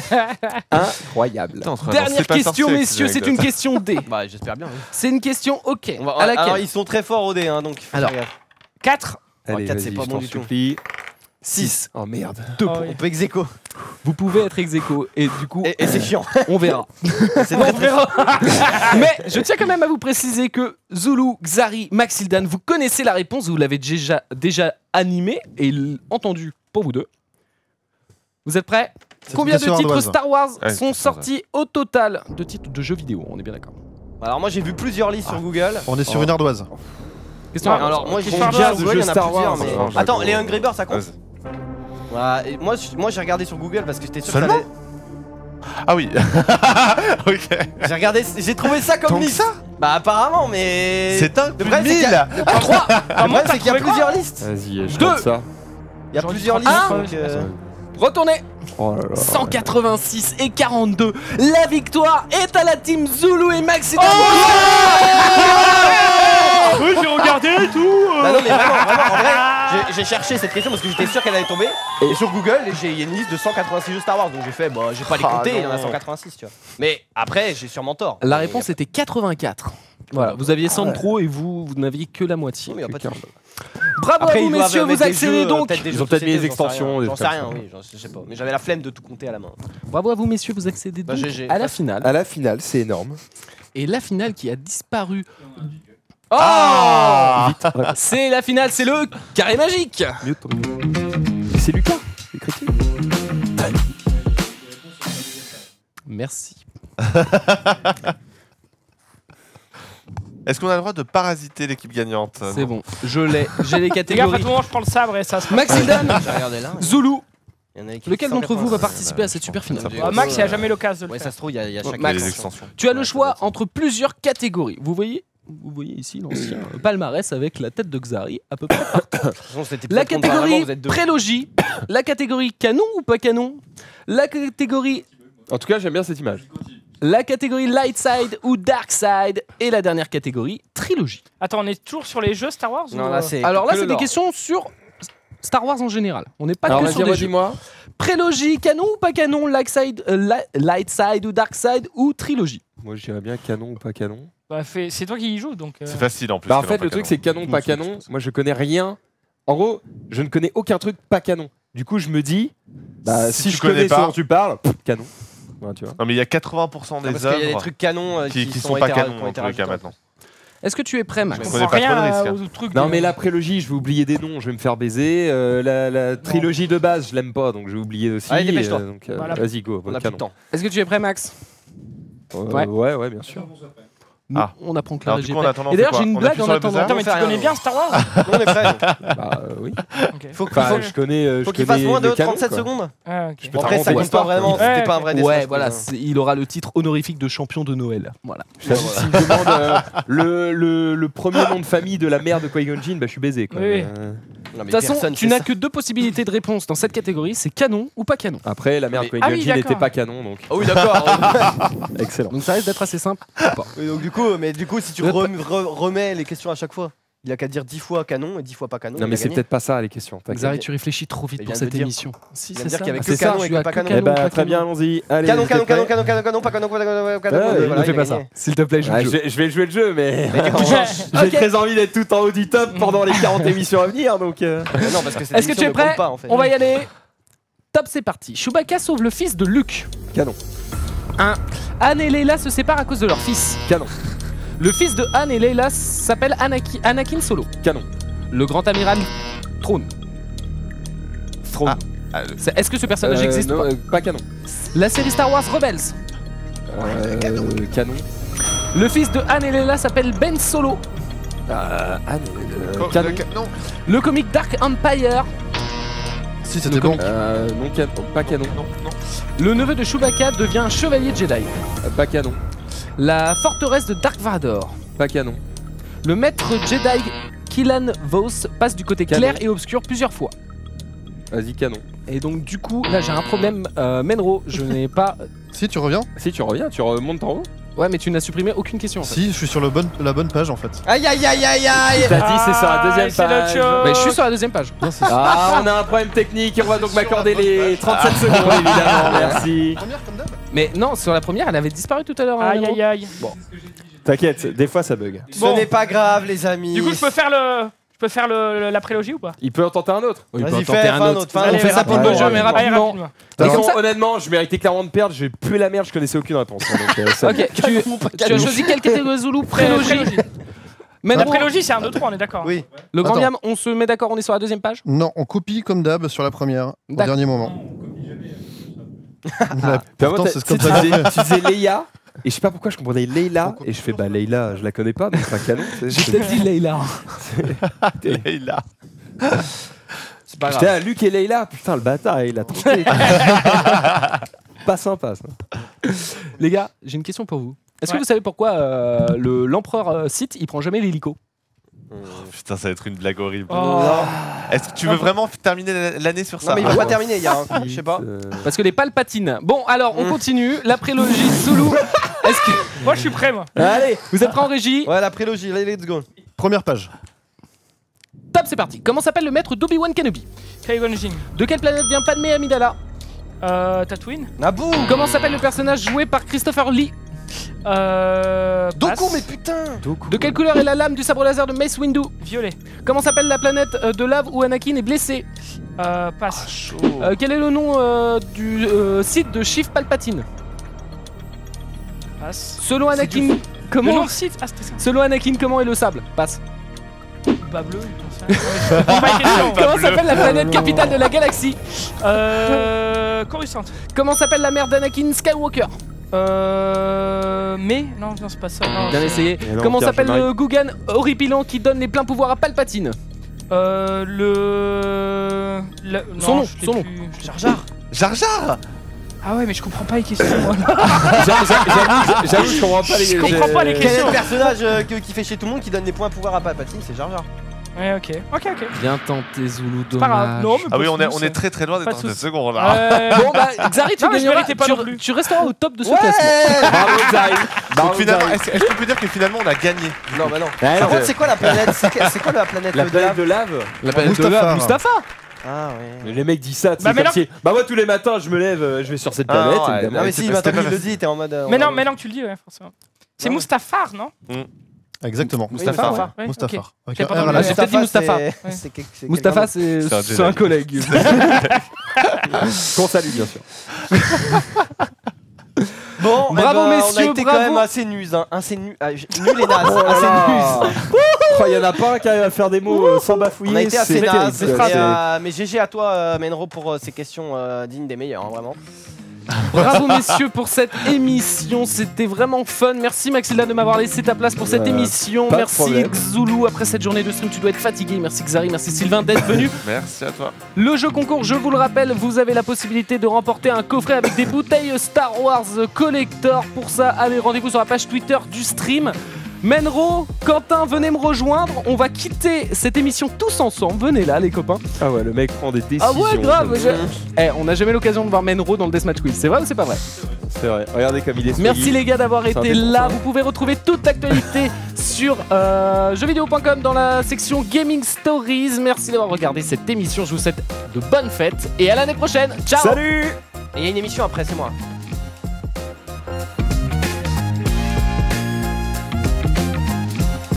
Incroyable. Putain, on se Dernière c'est pas sorti question avec messieurs, ces c'est une anecdotes. question D. Bah, j'espère bien. oui. C'est une question OK. On va- à laquelle Alors, ils sont très forts au dé, hein, donc. il faut Alors. faire gaffe. quatre. Allez, quatre, vas-y, c'est pas je bon t'en du tout. supplie. six. Oh merde. deux Oh, points. oui. On peut ex aequo. Vous pouvez être ex aequo et du coup Et, et c'est chiant. on verra. C'est très, très chiant. Mais je tiens quand même à vous préciser que Zulu, Xari, Maxildan, vous connaissez la réponse, vous l'avez déjà, déjà animée et l- entendue pour vous deux. Vous êtes prêts? C'est Combien une de question titres ardoise. Star Wars Ouais, sont c'est sortis au total de titres de jeux vidéo? On est bien d'accord. Alors moi j'ai vu plusieurs listes sur Google. On est sur une ardoise. Question Ouais, alors moi j'ai Question bien ardoise. Google, il y en a Star plusieurs, Wars. mais. Non, Attends, j'avoue. les Angry Birds ça compte? Vas-y. Voilà, et moi, je- moi j'ai regardé sur Google parce que j'étais sûr que ça Seulement allait- Ah oui. Ok. J'ai regardé, j'ai trouvé ça comme Tant que liste. Bah apparemment, mais. C'est un Le plus problème, c'est qu'il y mille. a- Ah, Le moi, problème, t'as c'est qu'il y a trouvé quoi plusieurs listes. Vas-y, je Deux. tente ça. Il y a J'aurais dit plusieurs trente. listes. Un. donc, euh, Retournez. Oh là là. cent quatre-vingt-six et quarante-deux. La victoire est à la team Zulu et Maxi. Oui, j'ai regardé et tout. Bah non mais vraiment, vraiment, en vrai, j'ai- j'ai cherché cette question parce que j'étais sûr qu'elle allait tomber. Et sur Google, j'ai- il y a une liste de cent quatre-vingt-six jeux Star Wars, donc j'ai fait, bah j'ai pas les Ah compter, il y en a non. cent quatre-vingt-six, tu vois. Mais après, j'ai sûrement tort. La Mais réponse était quatre-vingt-quatre. Voilà, vous aviez cent de trop et vous, vous n'aviez que la moitié. Non, mais y a pas de souci. Bravo Après, à vous, ils doivent messieurs, mettre vous des accédez jeux, donc. peut-être des Ils jeux ont peut-être de mis les société, j'en sais extensions, rien. des J'en trucs sais rien, comme ça. oui, j'en- je sais pas. Mais j'avais la flemme de tout compter à la main. Bravo à vous, messieurs, vous accédez Bah, donc G G. à la finale. À la finale, c'est énorme. Et la finale qui a disparu. Oh Ah C'est la finale, c'est le carré magique. Mieux ton- Et c'est Lucas, c'est crétin. Merci. Est-ce qu'on a le droit de parasiter l'équipe gagnante? C'est bon, je l'ai. J'ai les Les gars, catégories. faites-moi, je prends le sabre et ça se Maxildan, J'ai regardé là. Zulu. Il y en a écrit Lequel d'entre vous va cent quatre-vingt-six. participer à cette super finale? Ça fait- Ah, Max, il a jamais l'occasion de le Ouais, faire. ça se trouve, il y a, il y a chaque Il y a Max. les extensions. Tu as le Ouais, choix ça doit être ça. entre plusieurs catégories. Vous voyez Vous voyez ici l'ancien euh, palmarès avec la tête de Xari à peu près. De toute façon, cet épisode La compte pas vraiment, catégorie vous êtes deux. prélogie, la catégorie canon ou pas canon, la catégorie En tout cas, j'aime bien cette image. la catégorie light side ou dark side et la dernière catégorie trilogie. Attends, on est toujours sur les jeux Star Wars Non, ou, là euh, c'est. Alors là que c'est le des lore. questions sur Star Wars en général. On n'est pas Alors que vas-y, sur des jeux. dis-moi. Prélogie, canon ou pas canon, light side, euh, li- light side ou dark side ou trilogie. Moi, je dirais bien canon ou pas canon. bah, fais- c'est toi qui y joues donc. euh, C'est facile en plus. Bah en que fait, non, le pas truc, canon. c'est canon, pas canon. Moi, je connais rien. En gros, je ne connais aucun truc pas canon. Du coup, je me dis, bah, Si si, tu je connais connais ce pas- dont tu parles, pff, canon. Ouais, tu vois. Non mais il y a quatre-vingts pour cent Non, des parce qu'il y a des œuvres trucs canons euh, qui, qui, qui sont sont pas été- canons qui ont dans été tous les cas rajoutés. maintenant. Est-ce que tu es prêt, Max? Je Je comprends connais pas trop de rien risques, euh, au truc. Non, de- mais la prélogie, je vais oublier des noms, je vais me faire baiser. Euh, la, la trilogie de base, je l'aime pas, donc je vais oublier aussi. Allez, dépêche-toi. euh, donc, euh, Voilà. vas-y, go. On a plus canon. de temps. Est-ce que tu es prêt, Max? Euh, Ouais. ouais, ouais, bien sûr. Nous, Ah. on apprend que la Alors du régie coup est en prête. attendant, Et on fait d'ailleurs, quoi j'ai une On blague appuie en sur le attendant. buzzer Attends, mais fait tu rien, connais nous. bien Star Wars Nous, on est prêts. Bah euh, oui. Ok. Faut qu'il Enfin, faut- je connais. euh, je faut qu'il fasse connais moins de le canon, trente-sept quoi. secondes. Ah, ok. peux Bon, te après, ça raconter compte pas vraiment, Ouais, c'était pas un ok. vrai dessin. Ouais, je voilà, pense, hein. c'est- il aura le titre honorifique de champion de Noël. Voilà. Je t'avoue, s'il me demande euh, le, le, le premier nom de famille de la mère de Qui-Gon Jinn, bah, je suis baisé. Quoi. Oui, oui. Euh, Non, mais De toute façon, personne tu fait n'as ça. que deux possibilités de réponse dans cette catégorie, c'est canon ou pas canon. Après, la mère de Mais- Qui-Gon Ah oui, Jinn n'était d'accord. pas canon, donc Ah oui, d'accord. excellent. Donc ça risque d'être assez simple. Oui, donc du coup, mais du coup, si tu Le- rem- re- remets les questions à chaque fois, il a qu'à dire dix fois canon et dix fois pas canon. Non, il mais a c'est gagné. peut-être pas ça les questions. t'inquiète. Xari, tu réfléchis trop vite Il pour vient de cette dire. émission. Si, Il vient c'est de dire ça. qu'il y avait que C'est ça, canon et tu que as pas que canon. Eh canon, bah, pas très canon. bien, allons-y. Allez, Canon, vous êtes canon, prêts canon, canon, canon, canon, pas canon, pas canon, pas canon. Ouais, et ne voilà, fais il a pas gagné. ça. S'il te plaît, joue Ah, le je, jeu. vais, je vais jouer le jeu, mais j'ai Ok. très envie d'être tout en haut du top pendant les quarante émissions à venir, donc. euh. Mais non, parce que cette Est-ce que tu émission es ne compte prêt? pas, en fait. On va y aller. Top, c'est parti. Chewbacca sauve le fils de Luke. Canon. un. Han et Leila se séparent à cause de leur fils. Canon. Le fils de Han et Leila s'appelle Anaki- Anakin Solo. Canon. Le grand amiral trône. Throne. Ah, le- C'est- Est-ce que ce personnage Euh, existe ou non, pas euh, pas canon. La série Star Wars Rebels. Euh, canon. Le fils de Han et Leila s'appelle Ben Solo. Euh, Anne, euh, Oh, canon. le ca- Non. Le comic Dark Empire. Si c'était bon. Euh, non, canon. Pas canon. Non, non. Le neveu de Chewbacca devient un chevalier Jedi. Euh, pas canon. La forteresse de Dark Vador. Pas canon. Le maître Jedi Killan Vos passe du côté Canon. clair et obscur plusieurs fois. Vas-y, canon. Et donc du coup, là j'ai un problème. Euh, Menro, je n'ai pas... Si tu reviens. Si tu reviens, tu remontes en haut. Ouais, mais tu n'as supprimé aucune question en fait. Si, je suis sur le bon, la bonne page en fait. Aïe, aïe, aïe, aïe, aïe. T'as dit c'est sur la deuxième c'est notre page. show. Mais je suis sur la deuxième page. Ah, on a un problème technique, on va donc m'accorder les trente-sept secondes évidemment, merci. Première comme d'hab. Mais non, sur la première, elle avait disparu tout à l'heure. hein, Aïe Menro. aïe aïe. T'inquiète, des fois ça bug. Ce Bon. n'est pas grave, les amis. Du coup, je peux faire le. Je peux faire le, le- la prélogie ou pas? Il peut en tenter un autre. Oui, Vas-y, bah, fais, tenter fais un un autre. autre, fais un On autre. fait ça pour le Allez, jeu, mais rapidement. rapidement. Allez, rapidement. Et De toute comme façon, ça- honnêtement, je méritais clairement de perdre, j'ai pu la merde, je connaissais aucune réponse. hein, donc, euh, ça- Ok, tu, tu as choisi quelle catégorie Zulu? Prélogie. Prélogie. La Menro, prélogie, c'est un deux trois, on est d'accord. Oui. le grand Attends. Miam, on se met d'accord, on est sur la deuxième page? Non, on copie comme d'hab sur la première, au D'accord. dernier moment. Là, Puis avant, pourtant, t'as- c'est ce tu qu'on sais, t'a tu dit. disais- tu disais Leia. Et je sais pas pourquoi je comprenais Leila. Et je fais bah Leila, je la connais pas, donc c'est un canon. J'ai peut-être dit Leila. Leila. C'est pas J'étais grave. à Luc et Leila. Putain, le bâtard, il a trompé. Pas sympa ça. Les gars, j'ai une question pour vous. Est-ce Ouais. que vous savez pourquoi euh, le- l'empereur euh, Sith il prend jamais l'hélico? Putain, ça va être une blague horrible. Oh. Est-ce que tu veux vraiment terminer l'année sur Non, ça mais il va pas terminer, il y a un. Je sais pas. Euh, Parce que les Palpatines. Bon, alors on continue. La prélogie Zulu. Est-ce que Moi, je suis prêt, moi. Allez. vous êtes prêts en régie? Ouais, la prélogie, allez, let's go. Première page. Top, c'est parti. Comment s'appelle le maître d'Obi-Wan Kenobi? Qui-Gon Jinn. De quelle planète vient Padmé Amidala? Euh, Tatooine. Naboo. Comment s'appelle le personnage joué par Christopher Lee? Euh. Doku, passe. mais putain. De quelle couleur est la lame du sabre laser de Mace Windu? Violet. Comment s'appelle la planète euh, de lave où Anakin est blessé? Euh, passe. Euh, quel est le nom euh, du euh, site de Chief Palpatine? Passe. Selon Anakin, Le comment nom de site. Ah, c'était ça. Selon Anakin, comment est le sable? Passe. Bas bleu. j'en sais rien. Pas ma question. Comment s'appelle la planète capitale de la galaxie? Euh. Coruscant. Comment s'appelle la mère d'Anakin Skywalker? Euh. Mais. Non, non, c'est pas ça. Non, Bien c'est- essayé. non, Comment Pierre, s'appelle je le Guggen horripilant qui donne les pleins pouvoirs à Palpatine? Euh. Le. le... Son non, nom, je l'ai son nom. plus. Jar Jar. Jar Jar. Ah ouais, mais je comprends pas les questions, moi. J'a- j'a- J'avoue, j'avoue, je comprends pas les. Je comprends pas les Quel est questions. le personnage euh, que- qui fait chez tout le monde qui donne des points à pouvoir à Palpatine? C'est Jar Jar. Ouais, ok. Ok, ok. Bien tenté, Zulu, C'est pas grave. Non, mais Ah oui, pas on de est, on soucis. est très très loin Pas d'être de en cette soucis. seconde là. Euh, Bon bah, Xari, tu Non, mais je gagneras. méritais pas tu, non plus. tu resteras au top de ce Ouais. classement. Bravo, Xari. Donc Bravo, finalement, Xari. est-ce est-ce qu'on peut dire que finalement on a gagné? Non, bah non. Ouais, Par non, contre, c'est quoi la planète? C'est que- c'est quoi la planète La de planète lave de lave. La planète de Mustapha. lave, Mustapha. Ah ouais. Les mecs disent ça, tu Bah, sais, mais comme non. si- Bah moi tous les matins je me lève, euh, je vais sur cette Ah, planète, ouais, évidemment. Non, mais c'est si, pas- maintenant c'était qu'il pas le dit, t'es en mode. euh, Mais on non, va- mais non, que tu le dis, ouais, forcément. C'est Non. Mustafar, non Exactement. Oui, Mustapha, Mustapha. Ouais, Mustapha. ok. Avec J'ai un pas R à entendu. la Ah, fin. j'ai peut-être dit Mustapha. c'est- Ouais. c'est quel- c'est Mustapha, quelqu'un c'est C'est un c'est un Jedi. collègue. Qu'on salue bien sûr. d'autre. Bon, eh Bravo, ben, on messieurs, a été bravo. quand même assez nus, hein. Assez nus. Ah, j- nul et naze. Oh là Assez là. nus. Oh, il y en a pas un qui arrive à faire des mots euh, sans bafouiller. On a été assez c'est naze. terrible. Mais, C'est- euh, mais G G à toi, euh, Menro, pour euh, ces questions euh, dignes des meilleurs, hein, vraiment. Bravo messieurs pour cette émission, c'était vraiment fun. Merci Maxilla de m'avoir laissé ta place pour cette Euh, émission. pas de Merci problème. Xulu, après cette journée de stream tu dois être fatigué. Merci Xari, merci Sylvain d'être venu. Merci à toi. Le jeu concours, je vous le rappelle, vous avez la possibilité de remporter un coffret avec des bouteilles Star Wars Collector. Pour ça, allez, rendez-vous sur la page Twitter du stream. Menro, Quentin, venez me rejoindre. On va quitter cette émission tous ensemble. Venez là, les copains. Ah ouais, le mec prend des décisions. Ah ouais, grave. comme je- ça. Eh, on n'a jamais l'occasion de voir Menro dans le Deathmatch Quiz. C'est vrai ou c'est pas vrai? C'est vrai. Regardez comme il est. Merci solide. les gars d'avoir C'est un été défonceur. là. Vous pouvez retrouver toute l'actualité sur euh, jeux vidéo point com dans la section Gaming Stories. Merci d'avoir regardé cette émission. Je vous souhaite de bonnes fêtes et à l'année prochaine. Ciao. Salut. Et il y a une émission après, c'est moi.